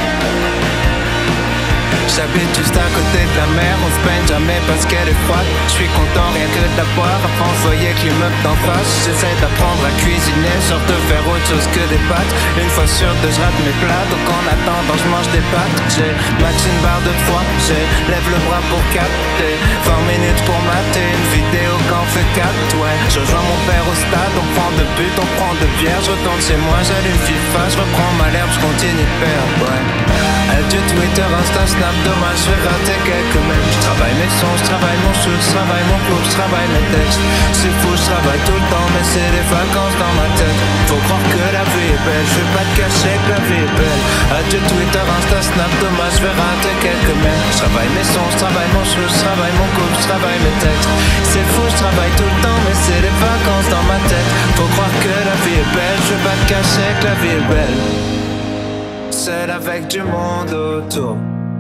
J'habite juste à côté de la mer, on se baigne jamais parce qu'elle est froide. Je suis content rien que de la boire, avant je voyais que l'immeuble d'en face. J'essaie d'apprendre à cuisiner, genre de faire autre chose que des pâtes. Une fois sur deux je rate mes plats, donc en attendant je mange des pâtes. J'ai max une barre de foie, lève le bras pour capter 20 minutes pour mater une vidéo qu'en fait 4, ouais. Je rejoins mon père au stade, on prend de but, on prend de bière. Je retourne chez moi, j'allume FIFA, je reprends ma l'herbe, je continue de perdre, ouais. Adieu Twitter, Insta, Snap, dommage, je vais rater quelques mèmes. Je travaille mes sons, je travaille mon shoot, je travaille mon couple, je travaille mes textes. C'est fou, je travaille tout le temps, mais c'est les vacances dans ma tête. Faut croire que la vie est belle, je vais pas te cacher que la vie est belle. Adieu Twitter, Insta, Snap, dommage, je vais rater quelques mèmes. Je travaille mes sons, je travaille mon shoot, je travaille mon couple, je travaille mes textes. C'est fou, je travaille tout le temps, mais c'est les vacances dans ma tête. Faut croire que la vie est belle, je vais pas te cacher que la vie est belle. Seul avec du monde autour,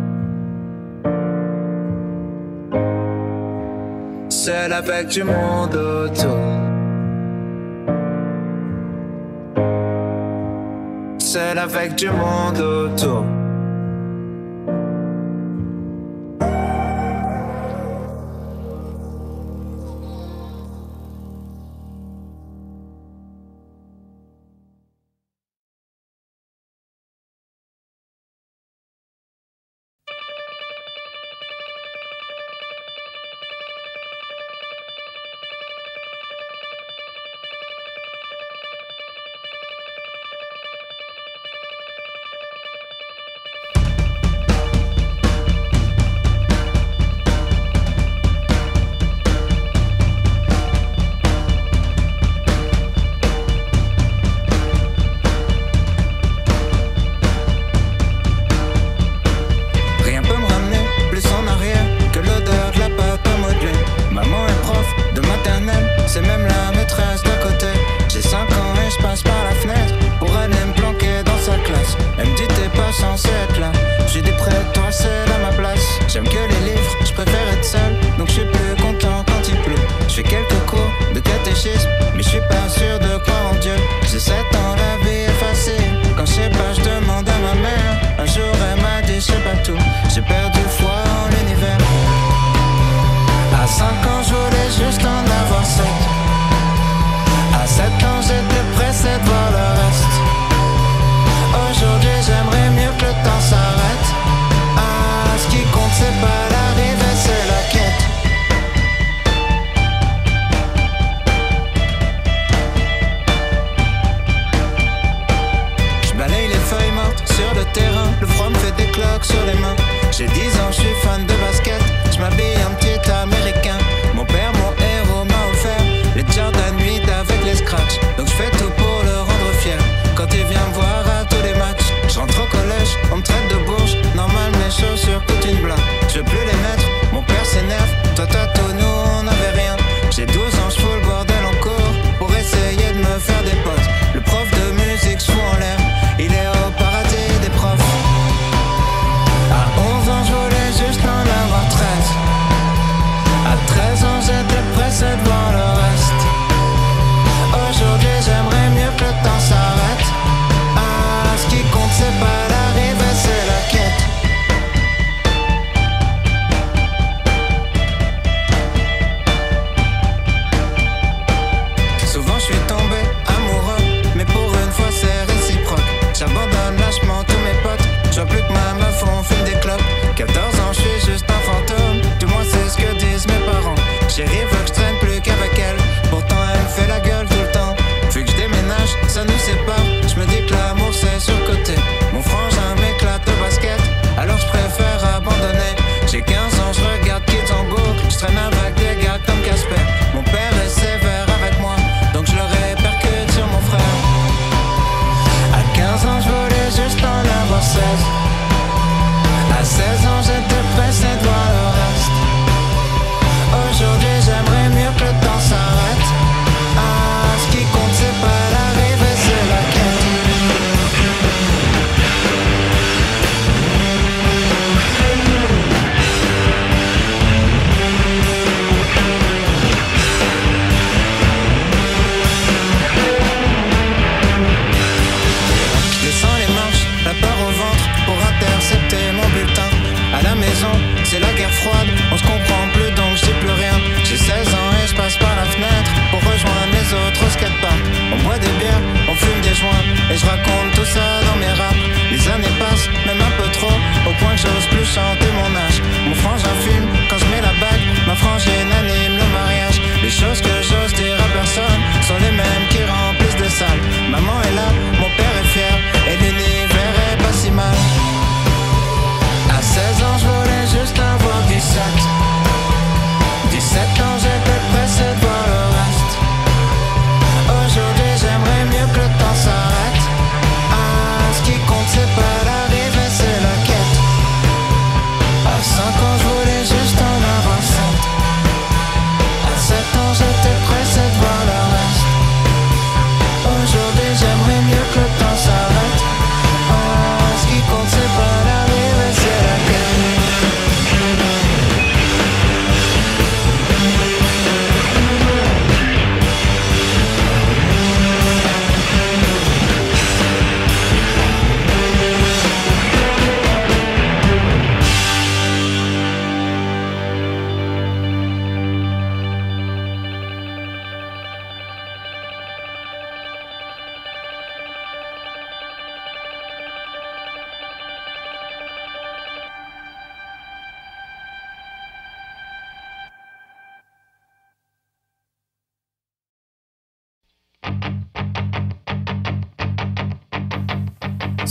seul avec du monde autour, seul avec du monde autour.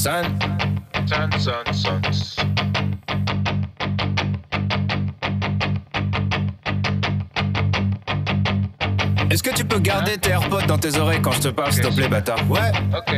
Son. Est-ce que tu peux garder tes AirPods dans tes oreilles quand je te parle, s'il te plaît, bâtard? Ouais. Ok.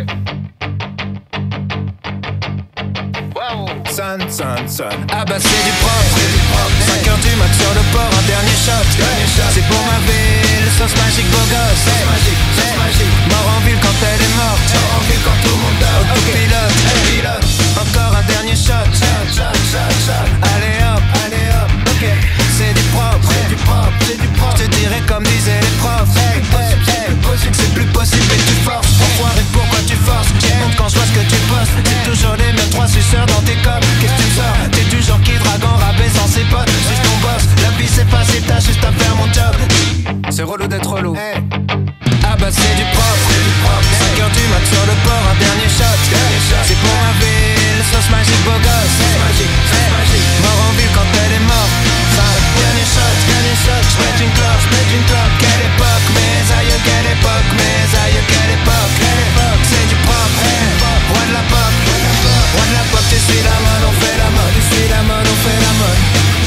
Son. Ah bah c'est du propre. 5 heures du mat sur le port, un dernier shot. C'est pour ma ville, sauce magique, beau gosse. Mort en ville quand elle est morte. Quand tout le monde dort. Autopilote. Encore un dernier shot. Allez hop. Ok. C'est du propre. Je te dirais comme disaient les profs. C'est plus possible mais tu forces. Enfoiré, pourquoi tu forces? Montre quand je vois ce que tu postes. C'est toujours les mêmes 3 suceurs dans tes copes. Qu'est-ce que tu me sors? T'es du genre qui drague en rabaissant ses potes. Suis ton boss, la vie c'est facile, t'as juste à faire mon job. C'est relou d'être relou. Ah bah c'est du propre. 5 heures du mat sur le port, un dernier shot. C'est pour ma ville, sauce magique, beau gosse. Mort en ville quand elle est morte. Dernier shot. J'pète une clope. Quelle époque, mes aïeux, quelle époque. C'est du propre. Roi de la pop, tu suis la mode, on fait la mode.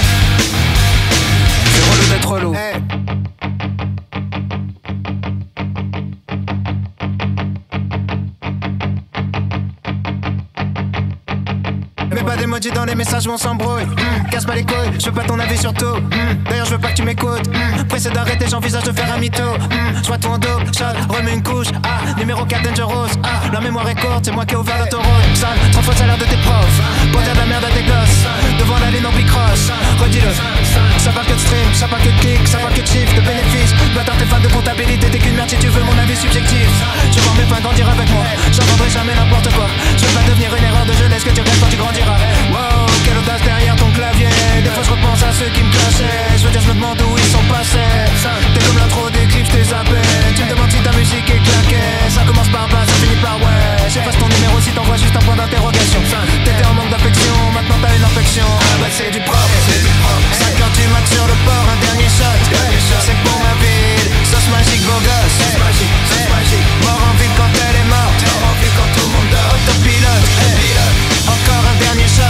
C'est relou d'être relou. Mets pas d'emoji dans les messages, on s'embrouille. Casse pas les couilles, je veux pas ton avis sur tout. D'ailleurs je veux pas que tu m'écoutes. Pressé d'arrêter, j'envisage de faire un mytho. Je vois tout en dos, shot, remets une couche. Numéro 4 Dangerous. La mémoire est courte, c'est moi qui ai ouvert l'autoroute. Sale, 3 fois le salaire de tes profs. Pour dire de la merde à tes gosses. Devant la ligne en bicross. Redis-le. Ça parle que de stream, ça parle que de clics, ça parle que de chiffres, de bénéfices. Bâtard, t'es fan de comptabilité, t'es qu'une merde si tu veux mon avis subjectif. Je vois mes points grandir avec moi. J'entendrai jamais n'importe quoi. Je veux pas devenir une erreur de jeunesse que tu restes quand tu grandiras. Wow, quelle audace derrière ton clavier. Des fois je repense à ceux qui me clashaient. Je veux dire je me demande où ils sont passés. T'es comme l'intro des clips, je t'ai zappé. Tu me demandes si ta musique est claquée. Ça commence par bas, ça finit par ouais. J'efface ton numéro si t'envoies juste un point d'interrogation. T'étais en manque d'affection, maintenant t'as une infection. Ah bah c'est du propre. 5 heures du mat sur le port, un dernier shot. C'est pour ma ville, sauce magique, beau gosse. Mort en ville quand elle est morte. Quand tout le monde dort. Autopilote. Encore un dernier shot.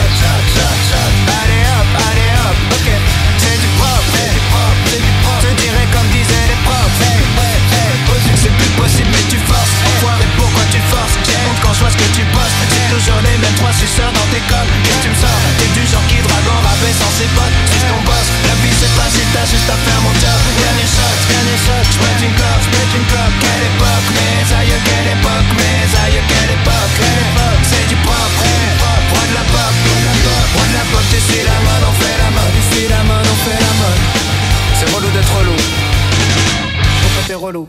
Allez hop, ok. C'est du propre. Je dirais comme disaient les profs. C'est plus possible mais tu forces. Enfoiré, pourquoi tu forces? Montre quand je vois ce que tu postes. C'est toujours les mêmes 3 suceurs dans tes codes. Qu'est-ce que tu me sors? T'es du genre qui drague en rabaissant ses potes. Suis ton boss, la vie c'est facile, t'as juste à faire mon job. Dernier shot. J'pète une clope. Quelle époque, mes aïeux, quelle époque. C'est du propre. Roi de la pop, tu suis la mode, on fait la mode. C'est relou d'être relou. Pourquoi t'es relou?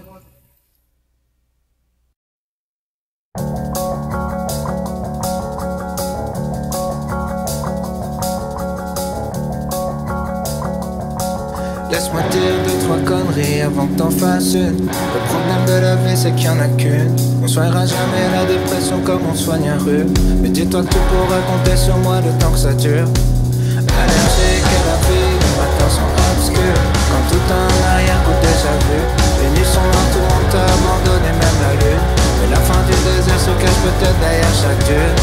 Laisse-moi dire 2-3 conneries avant que t'en fasses une. Le problème de la vie c'est qu'il y en a qu'une. On soignera jamais la dépression comme on soigne un rhume. Mais dis-toi que tu pourras compter sur moi le temps que ça dure. Allergique à la vie, les matins sont obscurs. Quand tout en arrière-goût déjà vu. Les nuits sont loin, tout le monde t'a abandonné, même la lune. Mais la fin du désert se cache peut-être derrière chaque dune.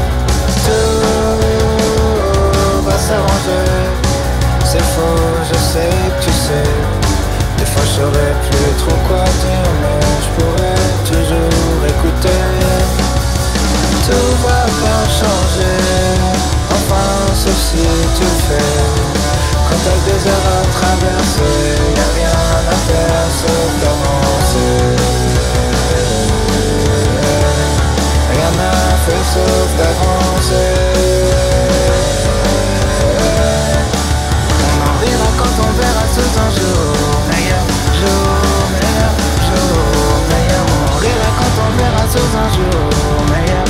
Tout va s'arranger. C'est faux, je sais que tu sais. Des fois je saurais plus trop quoi dire, mais je pourrais toujours écouter. Tout va pas changer, enfin sauf si tu le fais. Quand t'as le désert à traverser, y'a rien à faire sauf d'avancer. Rien à faire sauf d'avancer. Quand on verra sous un jour meilleur, on rira quand on verra sous un jour meilleur,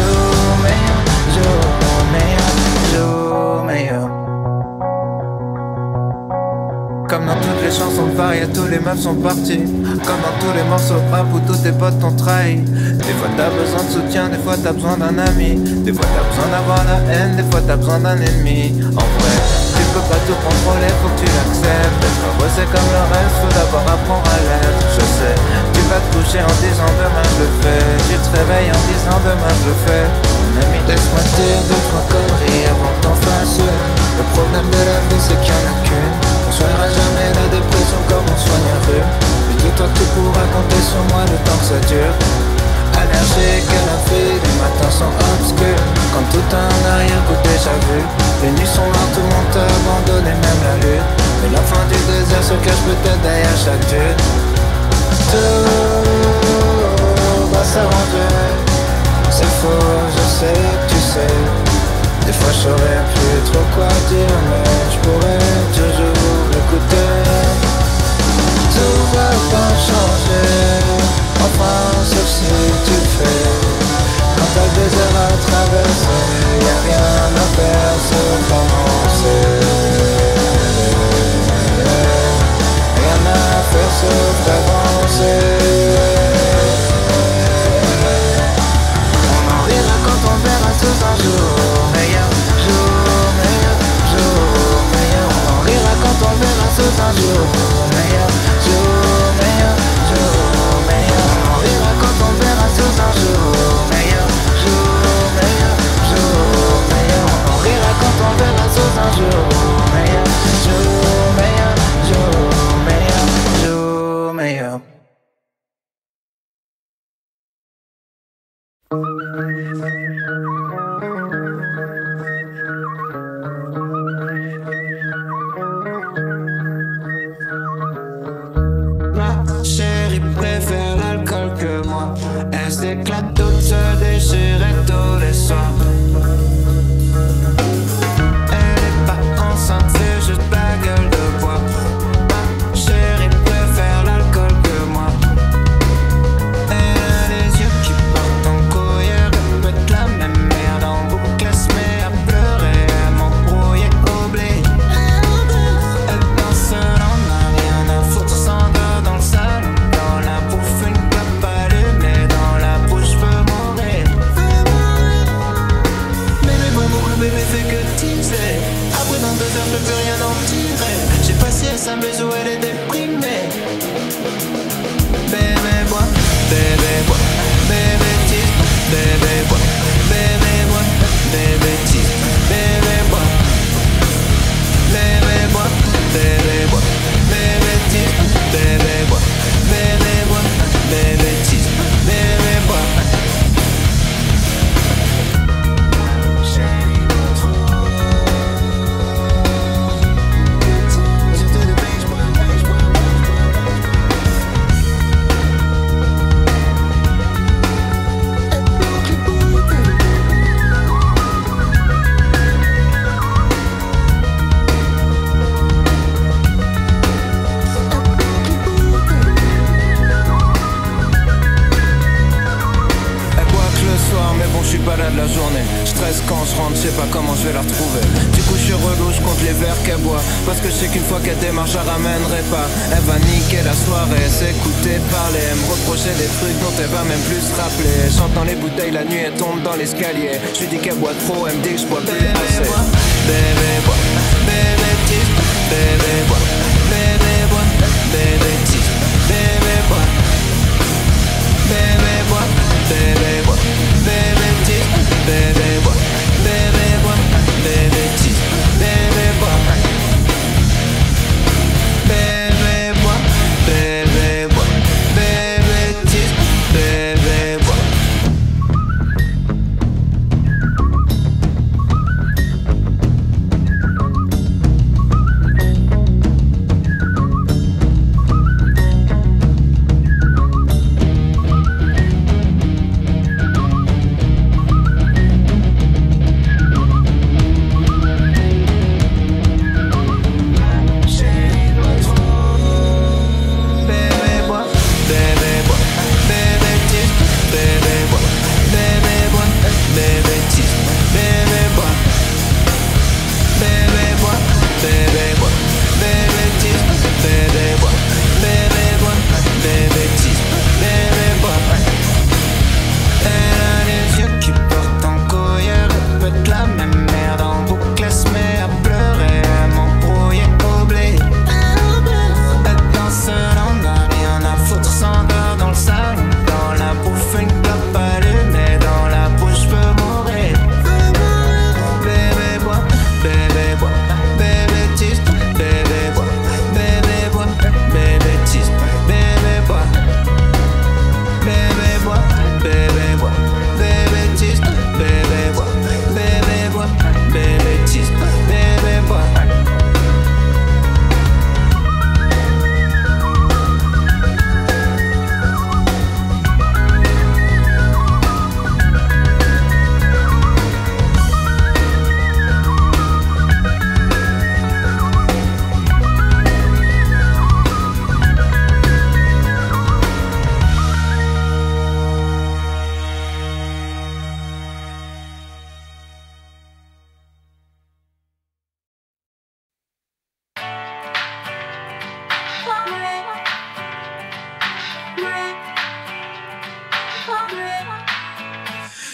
Comme dans toutes les chansons de Varia, tous les meufs sont partis. Comme dans tous les morceaux de rap où tous tes potes t'ont trahi. Des fois t'as besoin de soutien, des fois t'as besoin d'un ami. Des fois t'as besoin d'avoir la haine, des fois t'as besoin d'un ennemi. En vrai, tu peux pas tout contrôler, faut que tu l'acceptes. Être heureux c'est comme le reste, faut d'abord apprendre à l'être. Je sais, tu vas te coucher en disant demain je le fais. Tu te réveilles en disant demain je le fais. Mon ami, laisse-moi te dire 2-3 conneries avant que t'en fasses une. Le problème de la vie c'est qu'il y en a qu'une. On soignera jamais la dépression comme on soigne un rhume. Mais dis-toi que tu pourras compter sur moi le temps que ça dure. Allergique à la vie, les matins sont obscurs. Quand tout n'a rien coûté déjà vu. Les nuits sont noires, tout le monde t'a abandonné, même la lune. Mais la fin du désert se cache peut-être derrière chaque dune. Tout va s'arranger. C'est faux, je sais, tu sais. Des fois je saurais plus trop quoi dire, mais je pourrais toujours écouter. Tout va pas changer, enfin sauf si tu le fais. Quand t'as le désert à traverser, y'a rien à faire sauf avancer. Rien à faire sauf d'avancer. On en rira quand on verra sous un jour meilleur, jour meilleur, jour meilleur. On en rira quand on verra sous un jour meilleur, jour meilleur, jour meilleur. On en rira quand on verra sous un jour meilleur, jour meilleur, jour meilleur. On en rira quand on verra sous un jour meilleur, jour meilleur, jour meilleur, jour meilleur. Ma chérie préfère l'alcool que moi. Elle s'éclate toute, se déchirait tous les soirs. Elle est pas enceinte, c'est juste la gueule de bois. Ma chérie préfère l'alcool que moi. Elle a les yeux qui partent en couille. Elle répète la même merde en boucle. Elle se met à pleurer, elle m'embrouille et oublie. Elle danse seule, on n'a rien à foutre, s'endort dans le salon. Dans la bouffe, une clope allumée, dans la bouche, veux mourir. Bébé, moi, mon bébé fait que teaser. Après 22 heures, je peux plus rien en tirer. J'ai pas si elle s'amuse ou elle est déprimée. Bébé, bois, bébé, bois, bébé, tease, bébé, bois, bébé, bois, bébé, tease, bébé, bois, bébé, bois, bébé, bois, bébé, tease, bébé, bois, bébé, bois, bébé, tease, bébé, bois. La journée, je stresse quand je rentre, je sais pas comment je vais la retrouver. Du coup je suis relou, je compte les verres qu'elle boit. Parce que je sais qu'une fois qu'elle démarre, je la ramènerai pas. Elle va niquer la soirée, s'écouter parler, me reprocher des trucs dont elle va même plus se rappeler. Chante dans les bouteilles, la nuit elle tombe dans l'escalier. Je lui dis qu'elle boit trop, elle me dit que je bois plus assez. Bébé bois, bébé tease, bébé bois, bébé bois, bébé tease, bébé bois, bébé bois, bébé bois, bébé tease, bébé bois, bébé bois, bébé tease, bébé bois, bébé bois, bébé bois, bébé tease, bébé bois.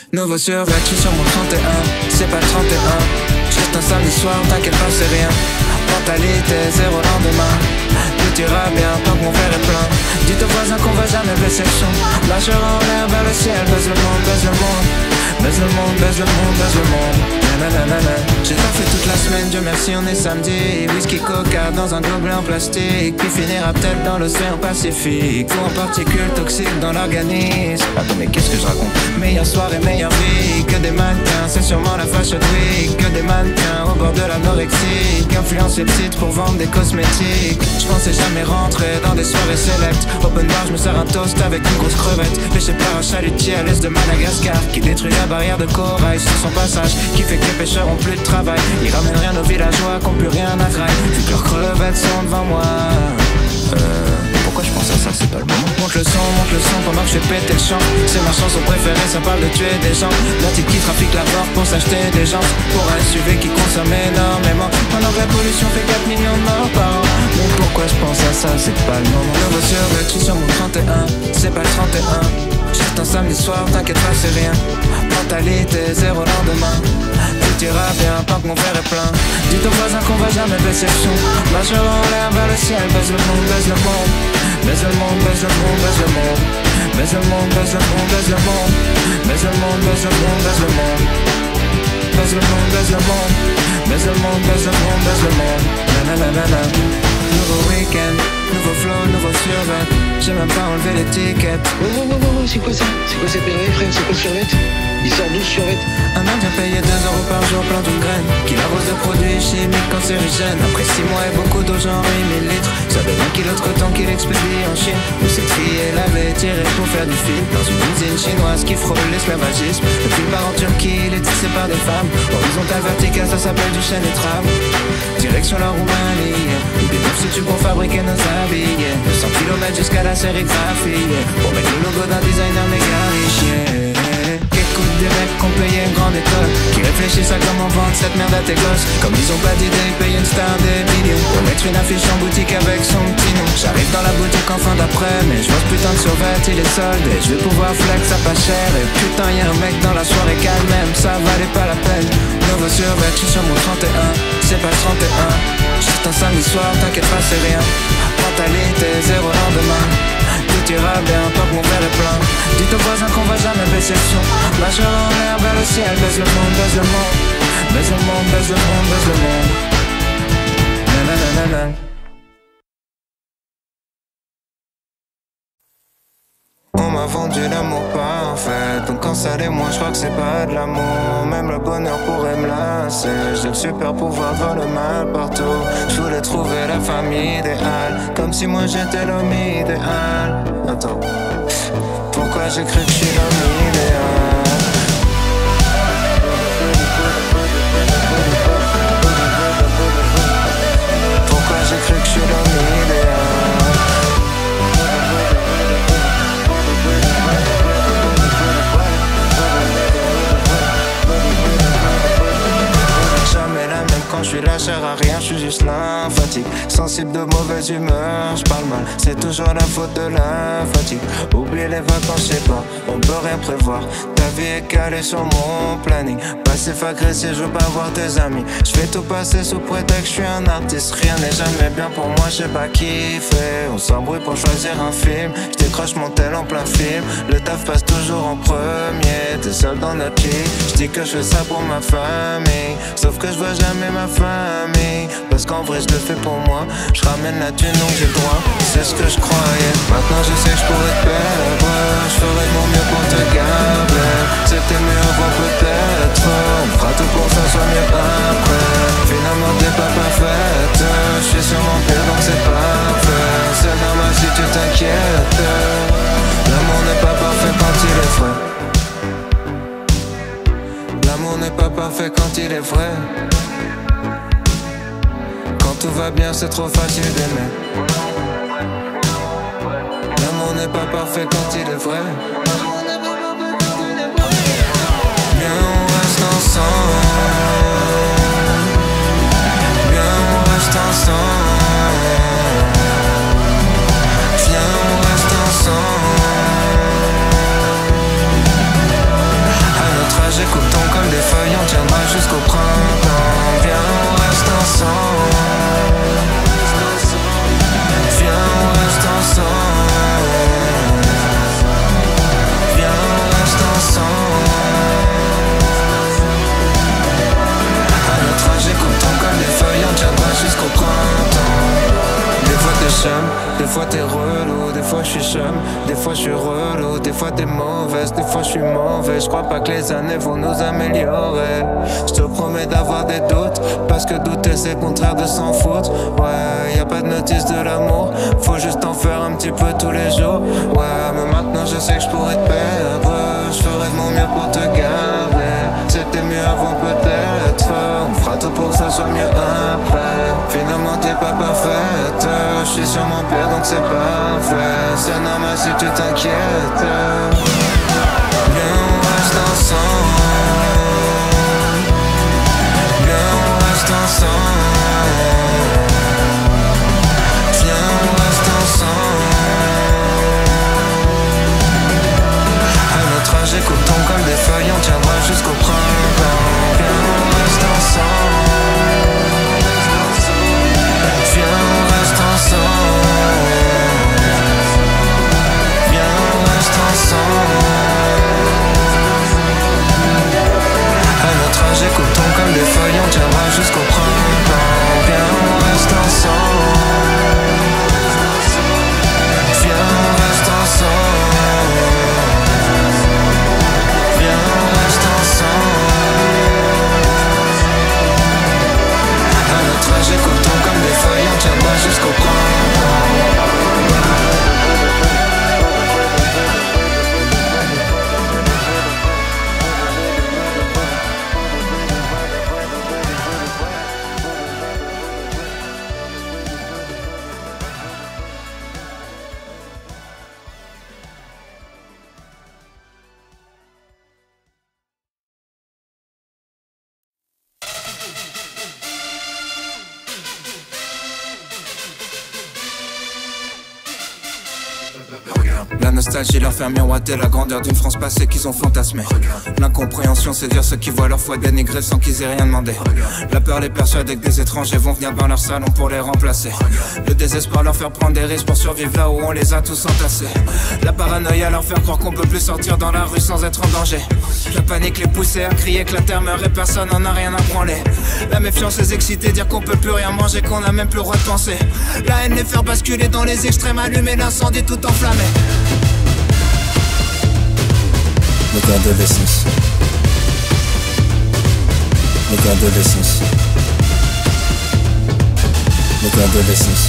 Nouveau survêtu sur mon 31, c'est pas le 31. Juste un samedi soir, t'inquiète pas c'est rien. Mentalité, zéro lendemain. Tout ira bien tant que mon verre est plein. Dites aux voisins qu'on va jamais baisser le son. Lâcheur en l'air vers le ciel, baise le monde, baise le monde. Baise le monde, baise le monde, baise le monde. Nanana. J'ai pas fait toute la semaine, Dieu merci on est samedi. Whisky coca dans un gobelet en plastique. Puis finira peut-être dans l'océan Pacifique. Ou en particules toxiques dans l'organisme. Attends mais qu'est-ce que je raconte? Meilleure soirée, meilleure vie. Que des mannequins, c'est sûrement la fashion week. Que des mannequins au bord de l'anorexie. Influence les petites pour vendre des cosmétiques. Je pensais jamais rentrer dans des soirées sélectes. Open bar, je me sers un toast avec une grosse crevette. Pêché par un chalutier à l'est de Madagascar, qui détruit la barrière de corail sur son passage, qui fait que les pêcheurs ont plus de travail. Ils ramènent rien aux villageois qui ont plus rien à graille. Vu que leurs crevettes sont devant moi. Pourquoi je pense à ça, c'est pas le moment. Monte le son pendant que je fais péter le champ. C'est ma chanson préférée, ça parle de tuer des gens. D'un type qui trafique la mort pour s'acheter des gens. Pour un SUV qui consomme énormément. Pendant que la pollution fait 4 millions de morts par an. Mais pourquoi je pense à ça, c'est pas le moment. Nouveau survêtu sur mon 31, c'est pas le 31. Juste un samedi soir, t'inquiète pas c'est rien. Mentalité, zéro lendemain. Tout ira bien tant que mon verre est plein. Dites aux voisins qu'on va jamais baisser le son. Lâcheur en l'air vers le ciel, baise le monde, baise le monde. Baise le monde, baise le monde, baise le monde. Baise le monde, baise le monde, baise le monde. Baise le monde, baise le monde, baise le monde. Baise le monde, baise le monde. Baise le monde, baise le monde, baise le monde. Nanana. Nouveau week-end, nouveau flow, nouveau survêt. J'ai même pas enlevé l'étiquette. Oh, c'est quoi ça? C'est quoi cette merveille, frère? C'est quoi le survêt? Il sort 12 survêt. Un Indien payé 2 € par jour, plein d'une graine, qui l'arrose de produits chimiques cancérigènes. Après 6 mois et beaucoup d'eau, genre 8000 litres. Ça donne 1 kilo de coton qu'il expédie en Chine. Où cette fille, elle avait tiré pour faire du film dans une usine chinoise qui frôle l'esclavagisme. Le film part en Turquie, il est tissé par des femmes. Horizontal, vertical, ça s'appelle du chêne et trame. Direction la Roumanie, où des neufs situent pour fabriquer nos habits. 200 km jusqu'à la sérigraphie, pour mettre le logo d'un designer méga riche. Écoute des mecs qu'on payait une grande école, qui réfléchissent à comment vendre cette merde à tes gosses. Comme ils ont pas d'idée, ils payent une star des millions pour mettre une affiche en boutique avec son petit nom. J'arrive dans la boutique en fin d'après, mais je vois ce putain de survêt, il est solde. Et je vais pouvoir flex à pas cher. Et putain y'a un mec dans la soirée calme, même ça valait pas la peine. Nouveau survêt, je suis sur mon 31, c'est pas le 31. Juste un samedi soir, t'inquiète pas c'est rien. Mentalité, zéro lendemain. Tout ira bien tant que mon verre est plein. Dites aux voisins qu'on va jamais baisser le son. Lâcheur en l'air vers le ciel, baise le monde, baise le monde. Baise le monde, baise le monde, baise le monde. Nanana. On m'a vendu l'amour parfait, donc quand ça l'est moi je crois que c'est pas de l'amour. Même le bonheur pourrait me lasser. J'ai le super pouvoir de voir le mal partout. Je voulais trouver la famille idéale, comme si moi j'étais l'homme idéal. Attends, pourquoi j'ai cru que je suis l'homme idéal? Pourquoi j'ai cru que je suis l'homme idéal? Jamais la même quand je suis la chair à rien, je suis juste lymphatique. Sensible de mauvaise humeur, je parle mal, c'est toujours la faute de la fatigue. Oublier les vacances, je sais pas, on peut rien prévoir. Ta vie est calée sur mon planning. Passif agressif, je veux pas voir tes amis. Je fais tout passer sous prétexte que je suis un artiste. Rien n'est jamais bien pour moi, je sais pas kiffer. On s'embrouille pour choisir un film. Je décroche mon tel en plein film. Le taf passe toujours en premier. T'es seul dans notre lit. Je dis que je fais ça pour ma famille, sauf que je vois jamais ma famille. Parce qu'en vrai je le fais pour moi. Je ramène la thune donc j'ai le droit. C'est ce que je croyais. Maintenant je sais que je pourrais te perdre. Je ferai de mon mieux pour te garder. C'était mieux avant peut-être. On fera tout pour que ça soit mieux après. Finalement t'es pas parfaite. Je suis sûrement pire donc c'est parfait. C'est normal si tu t'inquiètes. L'amour n'est pas parfait quand il est vrai. L'amour n'est pas parfait quand il est vrai. Quand tout va bien c'est trop facile d'aimer. L'amour n'est pas parfait quand il est vrai. Viens on reste ensemble. Viens on reste ensemble. Viens on reste ensemble. À Des fois t'es relou, des fois je suis chum, des fois je suis relou, des fois t'es mauvaise, des fois je suis mauvais. Je crois pas que les années vont nous améliorer. Je te promets d'avoir des doutes, parce que douter c'est le contraire de s'en foutre. Ouais, y a pas de notice de l'amour, faut juste en faire un petit peu tous les jours. Ouais, mais maintenant je sais que je pourrais te perdre. Je ferai de mon mieux pour te garder. C'était mieux avant peut-être. On fera tout pour que ça soit mieux après. Finalement t'es pas parfaite. Je suis sur mon père donc c'est parfait. C'est normal si tu t'inquiètes. Viens on reste ensemble. Viens on reste ensemble. Viens on reste ensemble. À notre âge écoutons comme des feuilles. On tiendra jusqu'au printemps. Viens on reste ensemble. Viens on reste ensemble. Viens on reste ensemble. À notre âge écoutons comme des feuilles. On tiendra jusqu'au printemps. Viens on reste ensemble. Viens on reste ensemble. Viens on reste ensemble. À notre âge écoutons comme des feuilles. On tiendra jusqu'au printemps. La nostalgie leur fait miroiter la grandeur d'une France passée qu'ils ont fantasmée. L'incompréhension c'est dire ceux qui voient leur foi dénigrée sans qu'ils aient rien demandé. La peur les persuade que des étrangers vont venir dans leur salon pour les remplacer. Le désespoir leur faire prendre des risques pour survivre là où on les a tous entassés. La paranoïa leur faire croire qu'on peut plus sortir dans la rue sans être en danger. La panique les pousser à crier que la terre meurt et personne n'en a rien à branler. La méfiance les exciter, dire qu'on peut plus rien manger, qu'on a même plus le droit de penser. La haine les faire basculer dans les extrêmes, allumer l'incendie tout enflammé. Le gars de l'essence. Le gars de l'essence. Le gars de l'essence.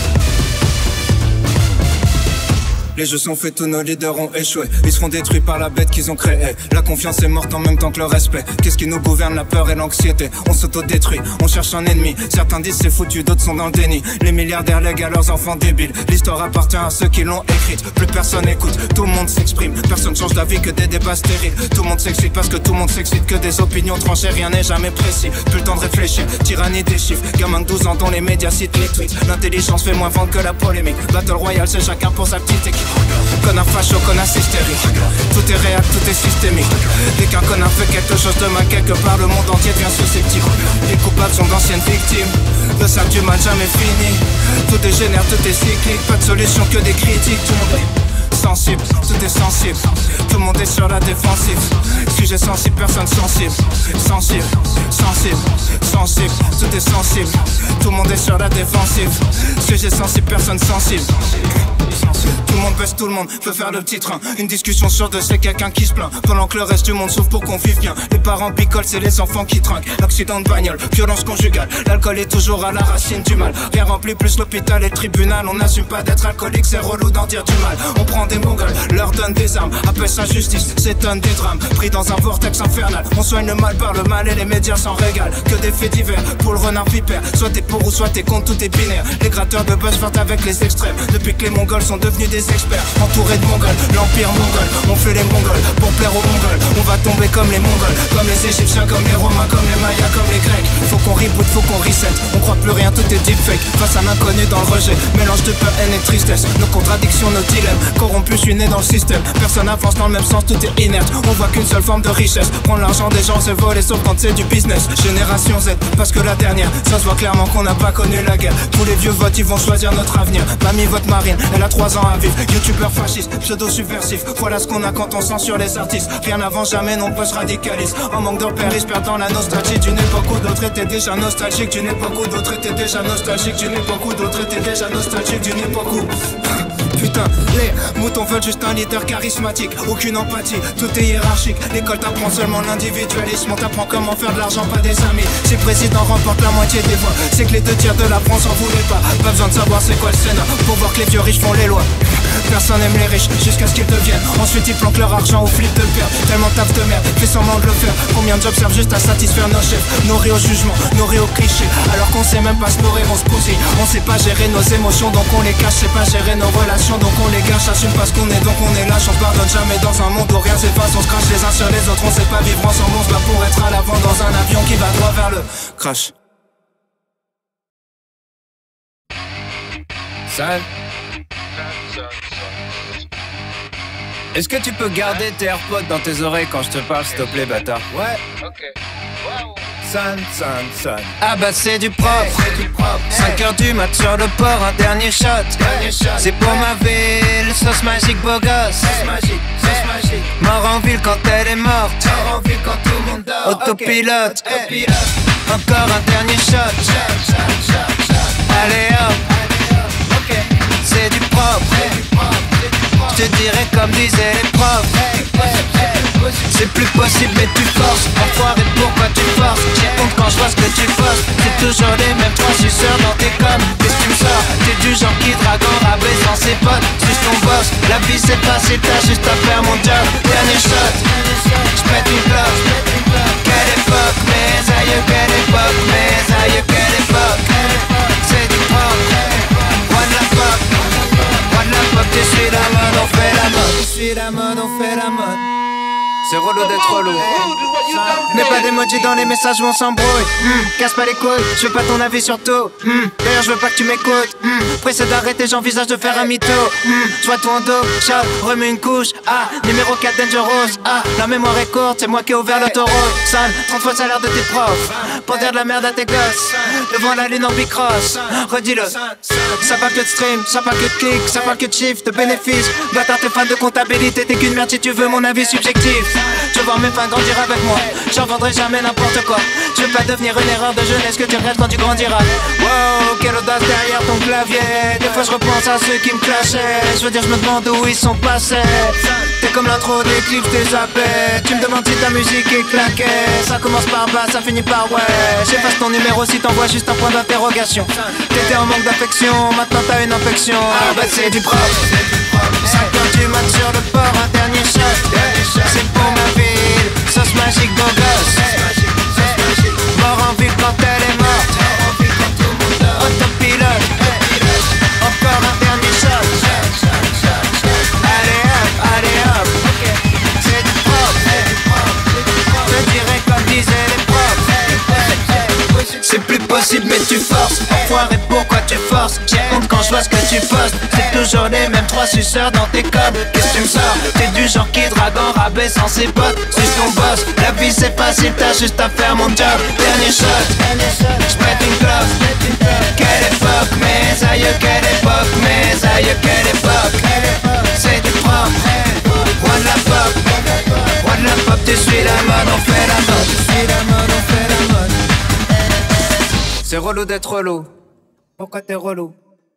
Les jeux sont faits, tous nos leaders ont échoué. Ils seront détruits par la bête qu'ils ont créée. La confiance est morte en même temps que le respect. Qu'est-ce qui nous gouverne? La peur et l'anxiété. On s'auto-détruit, on cherche un ennemi. Certains disent c'est foutu, d'autres sont dans le déni. Les milliardaires lèguent à leurs enfants débiles. L'histoire appartient à ceux qui l'ont écrite. Plus personne écoute, tout le monde s'exprime. Personne change la vie que des débats stériles. Tout le monde s'excite parce que tout le monde s'excite. Que des opinions tranchées, rien n'est jamais précis. Plus le temps de réfléchir, tyrannie des chiffres. Gamin de 12 ans dont les médias citent les tweets. L'intelligence fait moins vendre que la polémique. Battle Royale c'est chacun pour sa petite équipe. Connard facho, connard hystérique. Tout est réel, tout est systémique. Dès qu'un connard fait quelque chose de mal quelque part, le monde entier devient susceptible. Les coupables sont d'anciennes victimes. Le sale du mal jamais fini. Tout dégénère, tout est cyclique. Pas de solution que des critiques. Tout le monde est sensible, tout est sensible. Tout le monde est sur la défensive. Sujet sensible, personne sensible. Sensible, sensible, sensible. Tout est sensible. Tout le monde est sur la défensive. Sujet sensible, personne sensible. Tout le monde baisse, tout le monde veut faire le petit train. Une discussion sur deux, c'est quelqu'un qui se plaint. Pendant que le reste du monde souffre pour qu'on vive bien. Les parents picolent, c'est les enfants qui trinquent. L'accident de bagnole, violence conjugale. L'alcool est toujours à la racine du mal. Rien remplit plus l'hôpital et le tribunal. On n'assume pas d'être alcoolique, c'est relou d'en dire du mal. On prend des mongols, leur donne des armes. Appelle ça justice, s'étonne des drames. Pris dans un vortex infernal. On soigne le mal par le mal et les médias s'en régalent. Que des faits divers pour le renard vipère. Soit t'es pour ou soit t'es contre, tout est binaire. Les gratteurs de buzz flirtent avec les extrêmes. Depuis que les mongols sont devenus des experts, entourés de mongols, l'empire mongol. On fait les mongols pour plaire aux mongols. On va tomber comme les mongols, comme les égyptiens, comme les romains, comme les mayas, comme les grecs. Faut qu'on reboot, faut qu'on reset. On croit plus rien, tout est deepfake. Face à l'inconnu dans le rejet, mélange de peur, haine et tristesse. Nos contradictions, nos dilemmes, corrompus, je suis né dans le système. Personne avance dans le même sens, tout est inerte. On voit qu'une seule forme de richesse. Prendre l'argent des gens, c'est voler, sauf quand c'est du business. Génération Z, parce que la dernière, ça se voit clairement qu'on n'a pas connu la guerre. Tous les vieux votes, ils vont choisir notre avenir. Mamie vote Marine, elle a 3 ans à vivre. Youtubeur fasciste, pseudo-subversif. Voilà ce qu'on a quand on censure les artistes. Rien n'avance jamais, nombreux se radicalisent. En manque de repères, ils se perdent dans la nostalgie d'une époque où d'autres étaient déjà nostalgiques. D'une époque où d'autres étaient déjà nostalgiques. nostalgique d'une époque où d'autres étaient déjà nostalgiques d'une époque où putain, les moutons veulent juste un leader charismatique, aucune empathie, tout est hiérarchique. L'école t'apprend seulement l'individualisme, on t'apprend comment faire de l'argent, pas des amis. Si le président remporte la moitié des voix, c'est que les 2 tiers de la France en voulaient pas. Pas besoin de savoir c'est quoi le Sénat, pour voir que les vieux riches font les lois. Personne n'aime les riches jusqu'à ce qu'ils deviennent. Ensuite ils planquent leur argent au flip de le père. Tellement taf de merde, fais semblant de le faire. Combien de jobs servent juste à satisfaire nos chefs, nourris au jugement, nourris au cliché. Alors qu'on sait même pas se nourrir, on se bousille. On sait pas gérer nos émotions donc on les cache. C'est pas gérer nos relations donc on les gâche. Assume pas ce qu'on est donc on est lâche. On se pardonne jamais dans un monde où rien s'efface. On se crache les uns sur les autres, on sait pas vivre ensemble. On se bat pour être à l'avant dans un avion qui va droit vers le crash. Sale. Est-ce que tu peux garder tes AirPods dans tes oreilles quand je te parle, s'il te plaît, bâtard? Ouais. Ok. Son. Ah bah c'est du propre, 5h du mat sur le port, un dernier shot. C'est pour ma ville, sauce magique beau gosse. Mort en ville quand elle est morte. Autopilote, encore un dernier shot. Allez hop, c'est du propre. Je te dirais comme disaient les profs. C'est plus possible mais tu forces. Enfoiré pourquoi tu forces? J'ai honte quand je vois ce que tu forces. C'est toujours les mêmes 3 suceurs dans tes coms. Qu'est-ce que tu me sors? T'es du genre qui drague en rabais sans ses potes. Juste ton boss, la vie c'est facile, t'as juste à faire mon job. Dernier shot, j'pète une clope. Quelle époque, mes aïeux, quelle époque, mes aïeux, quelle époque. C'est du propre, roi de la pop. Roi de la pop, tu suis la mode, on fait la mode. Tu suis la mode, on fait la mode. C'est relou d'être relou. Mets pas d'emoji dans les messages, on s'embrouille. Casse pas les couilles, je veux pas ton avis sur tout. D'ailleurs je veux pas que tu m'écoutes. Pressé d'arrêter, j'envisage de faire un mytho. Je vois tout en dos, chat, remets une couche. Ah, numéro 4 Dangerous. Ah, la mémoire est courte, c'est moi qui ai ouvert l'autoroute. Sale, 30 fois le salaire de tes profs. Pour dire de la merde à tes gosses. Devant la lune en bicross. Redis-le. Ça parle que de stream, ça parle que de clics, ça parle que de chiffres, de bénéfices. Bâtard, t'es fan de comptabilité, t'es qu'une merde si tu veux mon avis subjectif. Je veux voir mes fins grandir avec moi. J'en vendrai jamais n'importe quoi. Je veux pas devenir une erreur de jeunesse que tu regrettes quand tu grandiras. Wow, quelle audace derrière ton clavier. Des fois je repense à ceux qui me clashaient. Je veux dire je me demande où ils sont passés. T'es comme l'intro des clips, t'es zappé. Tu me demandes si ta musique est claquée. Ça commence par bas, ça finit par ouais. J'efface ton numéro si t'envoies juste un point d'interrogation. T'étais en manque d'affection, maintenant t'as une infection. Ah bah c'est du propre. 5h du mat sur le port, un dernier shot. C'est pour ma ville, sauce magique beau gosse. Mort en ville quand elle est morte. Autopilote, encore un dernier shot. Allez hop, c'est du propre. Je dirais comme disaient les profs. C'est plus possible mais tu forces. Enfoiré pourquoi tu forces? J'ai honte quand je vois ce que tu postes. C'est toujours les mêmes 3 suceurs dans tes codes. Qu'est-ce que tu me sors? T'es du genre qui drague en rabais sans ses potes. Suis ton boss, la vie c'est facile, t'as juste à faire mon job. Dernier shot, j'pète une clope. Quelle époque, mes aïeux, quelle époque, mes aïeux, quelle époque. C'est du propre, roi de la pop. Roi de la pop, tu suis la mode, on fait la mode. Tu suis la mode, on fait la mode. C'est relou d'être relou. Pourquoi t'es relou?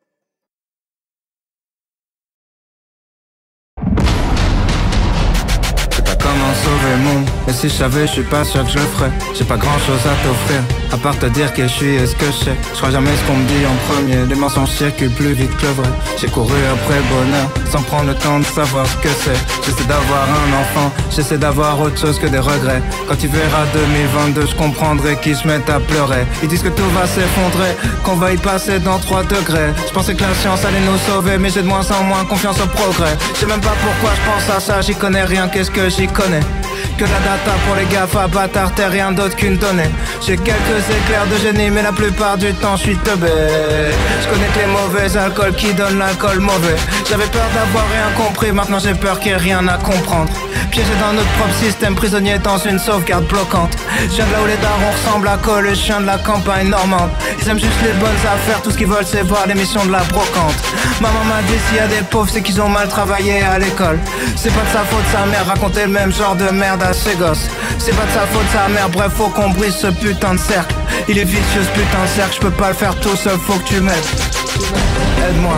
Comment sauver le monde? Et si je savais, je suis pas sûr que je le ferais. J'ai pas grand chose à t'offrir, à part te dire que je suis et ce que je sais. Je crois jamais ce qu'on me dit en premier. Les mensonges circulent plus vite que le vrai. J'ai couru après le bonheur, sans prendre le temps de savoir ce que c'est. J'essaie d'avoir un enfant, j'essaie d'avoir autre chose que des regrets. Quand tu verras 2022, je comprendrai qu'ils se mettent à pleurer. Ils disent que tout va s'effondrer, qu'on va y passer dans 3 degrés. Je pensais que la science allait nous sauver, mais j'ai de moins en moins confiance au progrès. Je sais même pas pourquoi je pense à ça, j'y connais rien, qu'est-ce que j'y connais? Que de la data pour les GAFA, bâtard, t'es rien d'autre qu'une donnée. J'ai quelques éclairs de génie, mais la plupart du temps je suis teubé. Je connais que les mauvais alcools qui donnent l'alcool mauvais. J'avais peur d'avoir rien compris, maintenant j'ai peur qu'il y ait rien à comprendre. Piégé dans notre propre système, prisonnier dans une sauvegarde bloquante. Je viens de là où les darons ressemblent à Cole, le chien de la campagne normande. Ils aiment juste les bonnes affaires, tout ce qu'ils veulent c'est voir l'émission de la brocante. Maman m'a dit s'il y a des pauvres c'est qu'ils ont mal travaillé à l'école. C'est pas de sa faute, sa mère racontait le même genre de merde à à ses gosses. C'est pas de sa faute, sa mère, bref faut qu'on brise ce putain de cercle. Il est vicieux ce putain de cercle, je peux pas le faire tout seul, faut que tu m'aides. Aide-moi.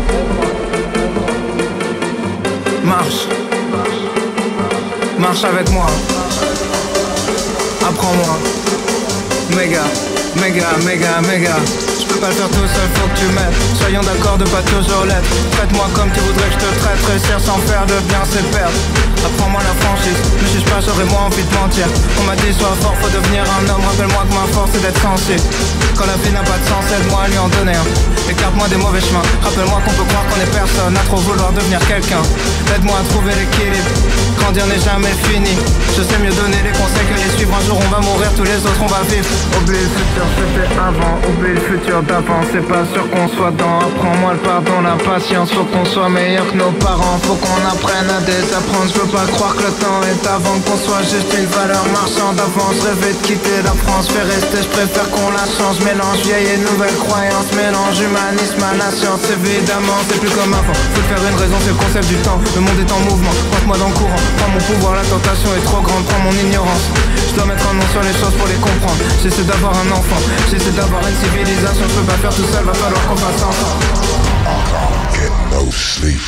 Marche. Marche avec moi. Apprends-moi. Méga, méga, méga, méga. Je peux pas le faire tout seul, faut que tu m'aides. Soyons d'accord de pas toujours l'être. Traite-moi comme tu voudrais que je te traite. Réussir sans faire de bien c'est perdre. Apprends-moi la franchise, ne juge pas, j'aurais moins envie de mentir. On m'a dit sois fort, faut devenir un homme. Rappelle-moi que ma force c'est d'être sensible. Quand la vie n'a pas de sens, aide-moi à lui en donner un. Écarte-moi des mauvais chemins. Rappelle-moi qu'on peut croire qu'on est personne à trop vouloir devenir quelqu'un. Aide-moi à trouver l'équilibre. Grandir n'est jamais fini. Je sais mieux donner les conseils que les suivre. Un jour on va mourir, tous les autres on va vivre. Oublie le futur, c'était avant. Oublie le futur d'avant, c'est pas sûr qu'on soit dans. Apprends-moi le pardon, la patience. Faut qu'on soit meilleur que nos parents. Faut qu'on apprenne à désapprendre. Je peux pas croire que le temps est avant. Qu'on soit juste une valeur marchande avant. Je rêvais de quitter la France, faire rester. Je préfère qu'on la change. Mélange vieille et nouvelle croyance. Mélange humanisme à la science. Évidemment c'est plus comme avant. Faut te faire une raison, c'est le concept du temps. Le monde est en mouvement, porte-moi dans le courant. Prends mon pouvoir, la tentation est trop grande. Prends mon ignorance. Je dois mettre un nom sur les choses pour les comprendre. J'essaie d'avoir un enfant, j'essaie d'avoir une civilisation. Je peux pas faire tout seul, va falloir qu'on fasse ensemble. Get no sleep.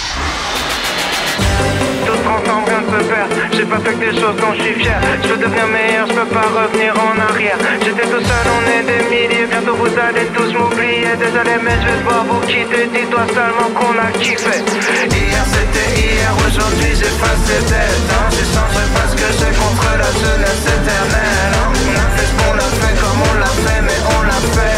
Tout ensemble, rien ne se perd. J'ai pas fait que des choses dont je suis fier. Je veux devenir meilleur, je peux pas revenir en arrière. J'étais tout seul, on est des milliers. Bientôt vous allez tous m'oublier. Désolé mais je vais devoir vous quitter. Dis-toi seulement qu'on a kiffé. Hier c'était hier, aujourd'hui j'efface les dettes hein. J'échangerai pas ce que j'ai contre la jeunesse éternelle hein. On a fait ce qu'on a fait comme on l'a fait, mais on l'a fait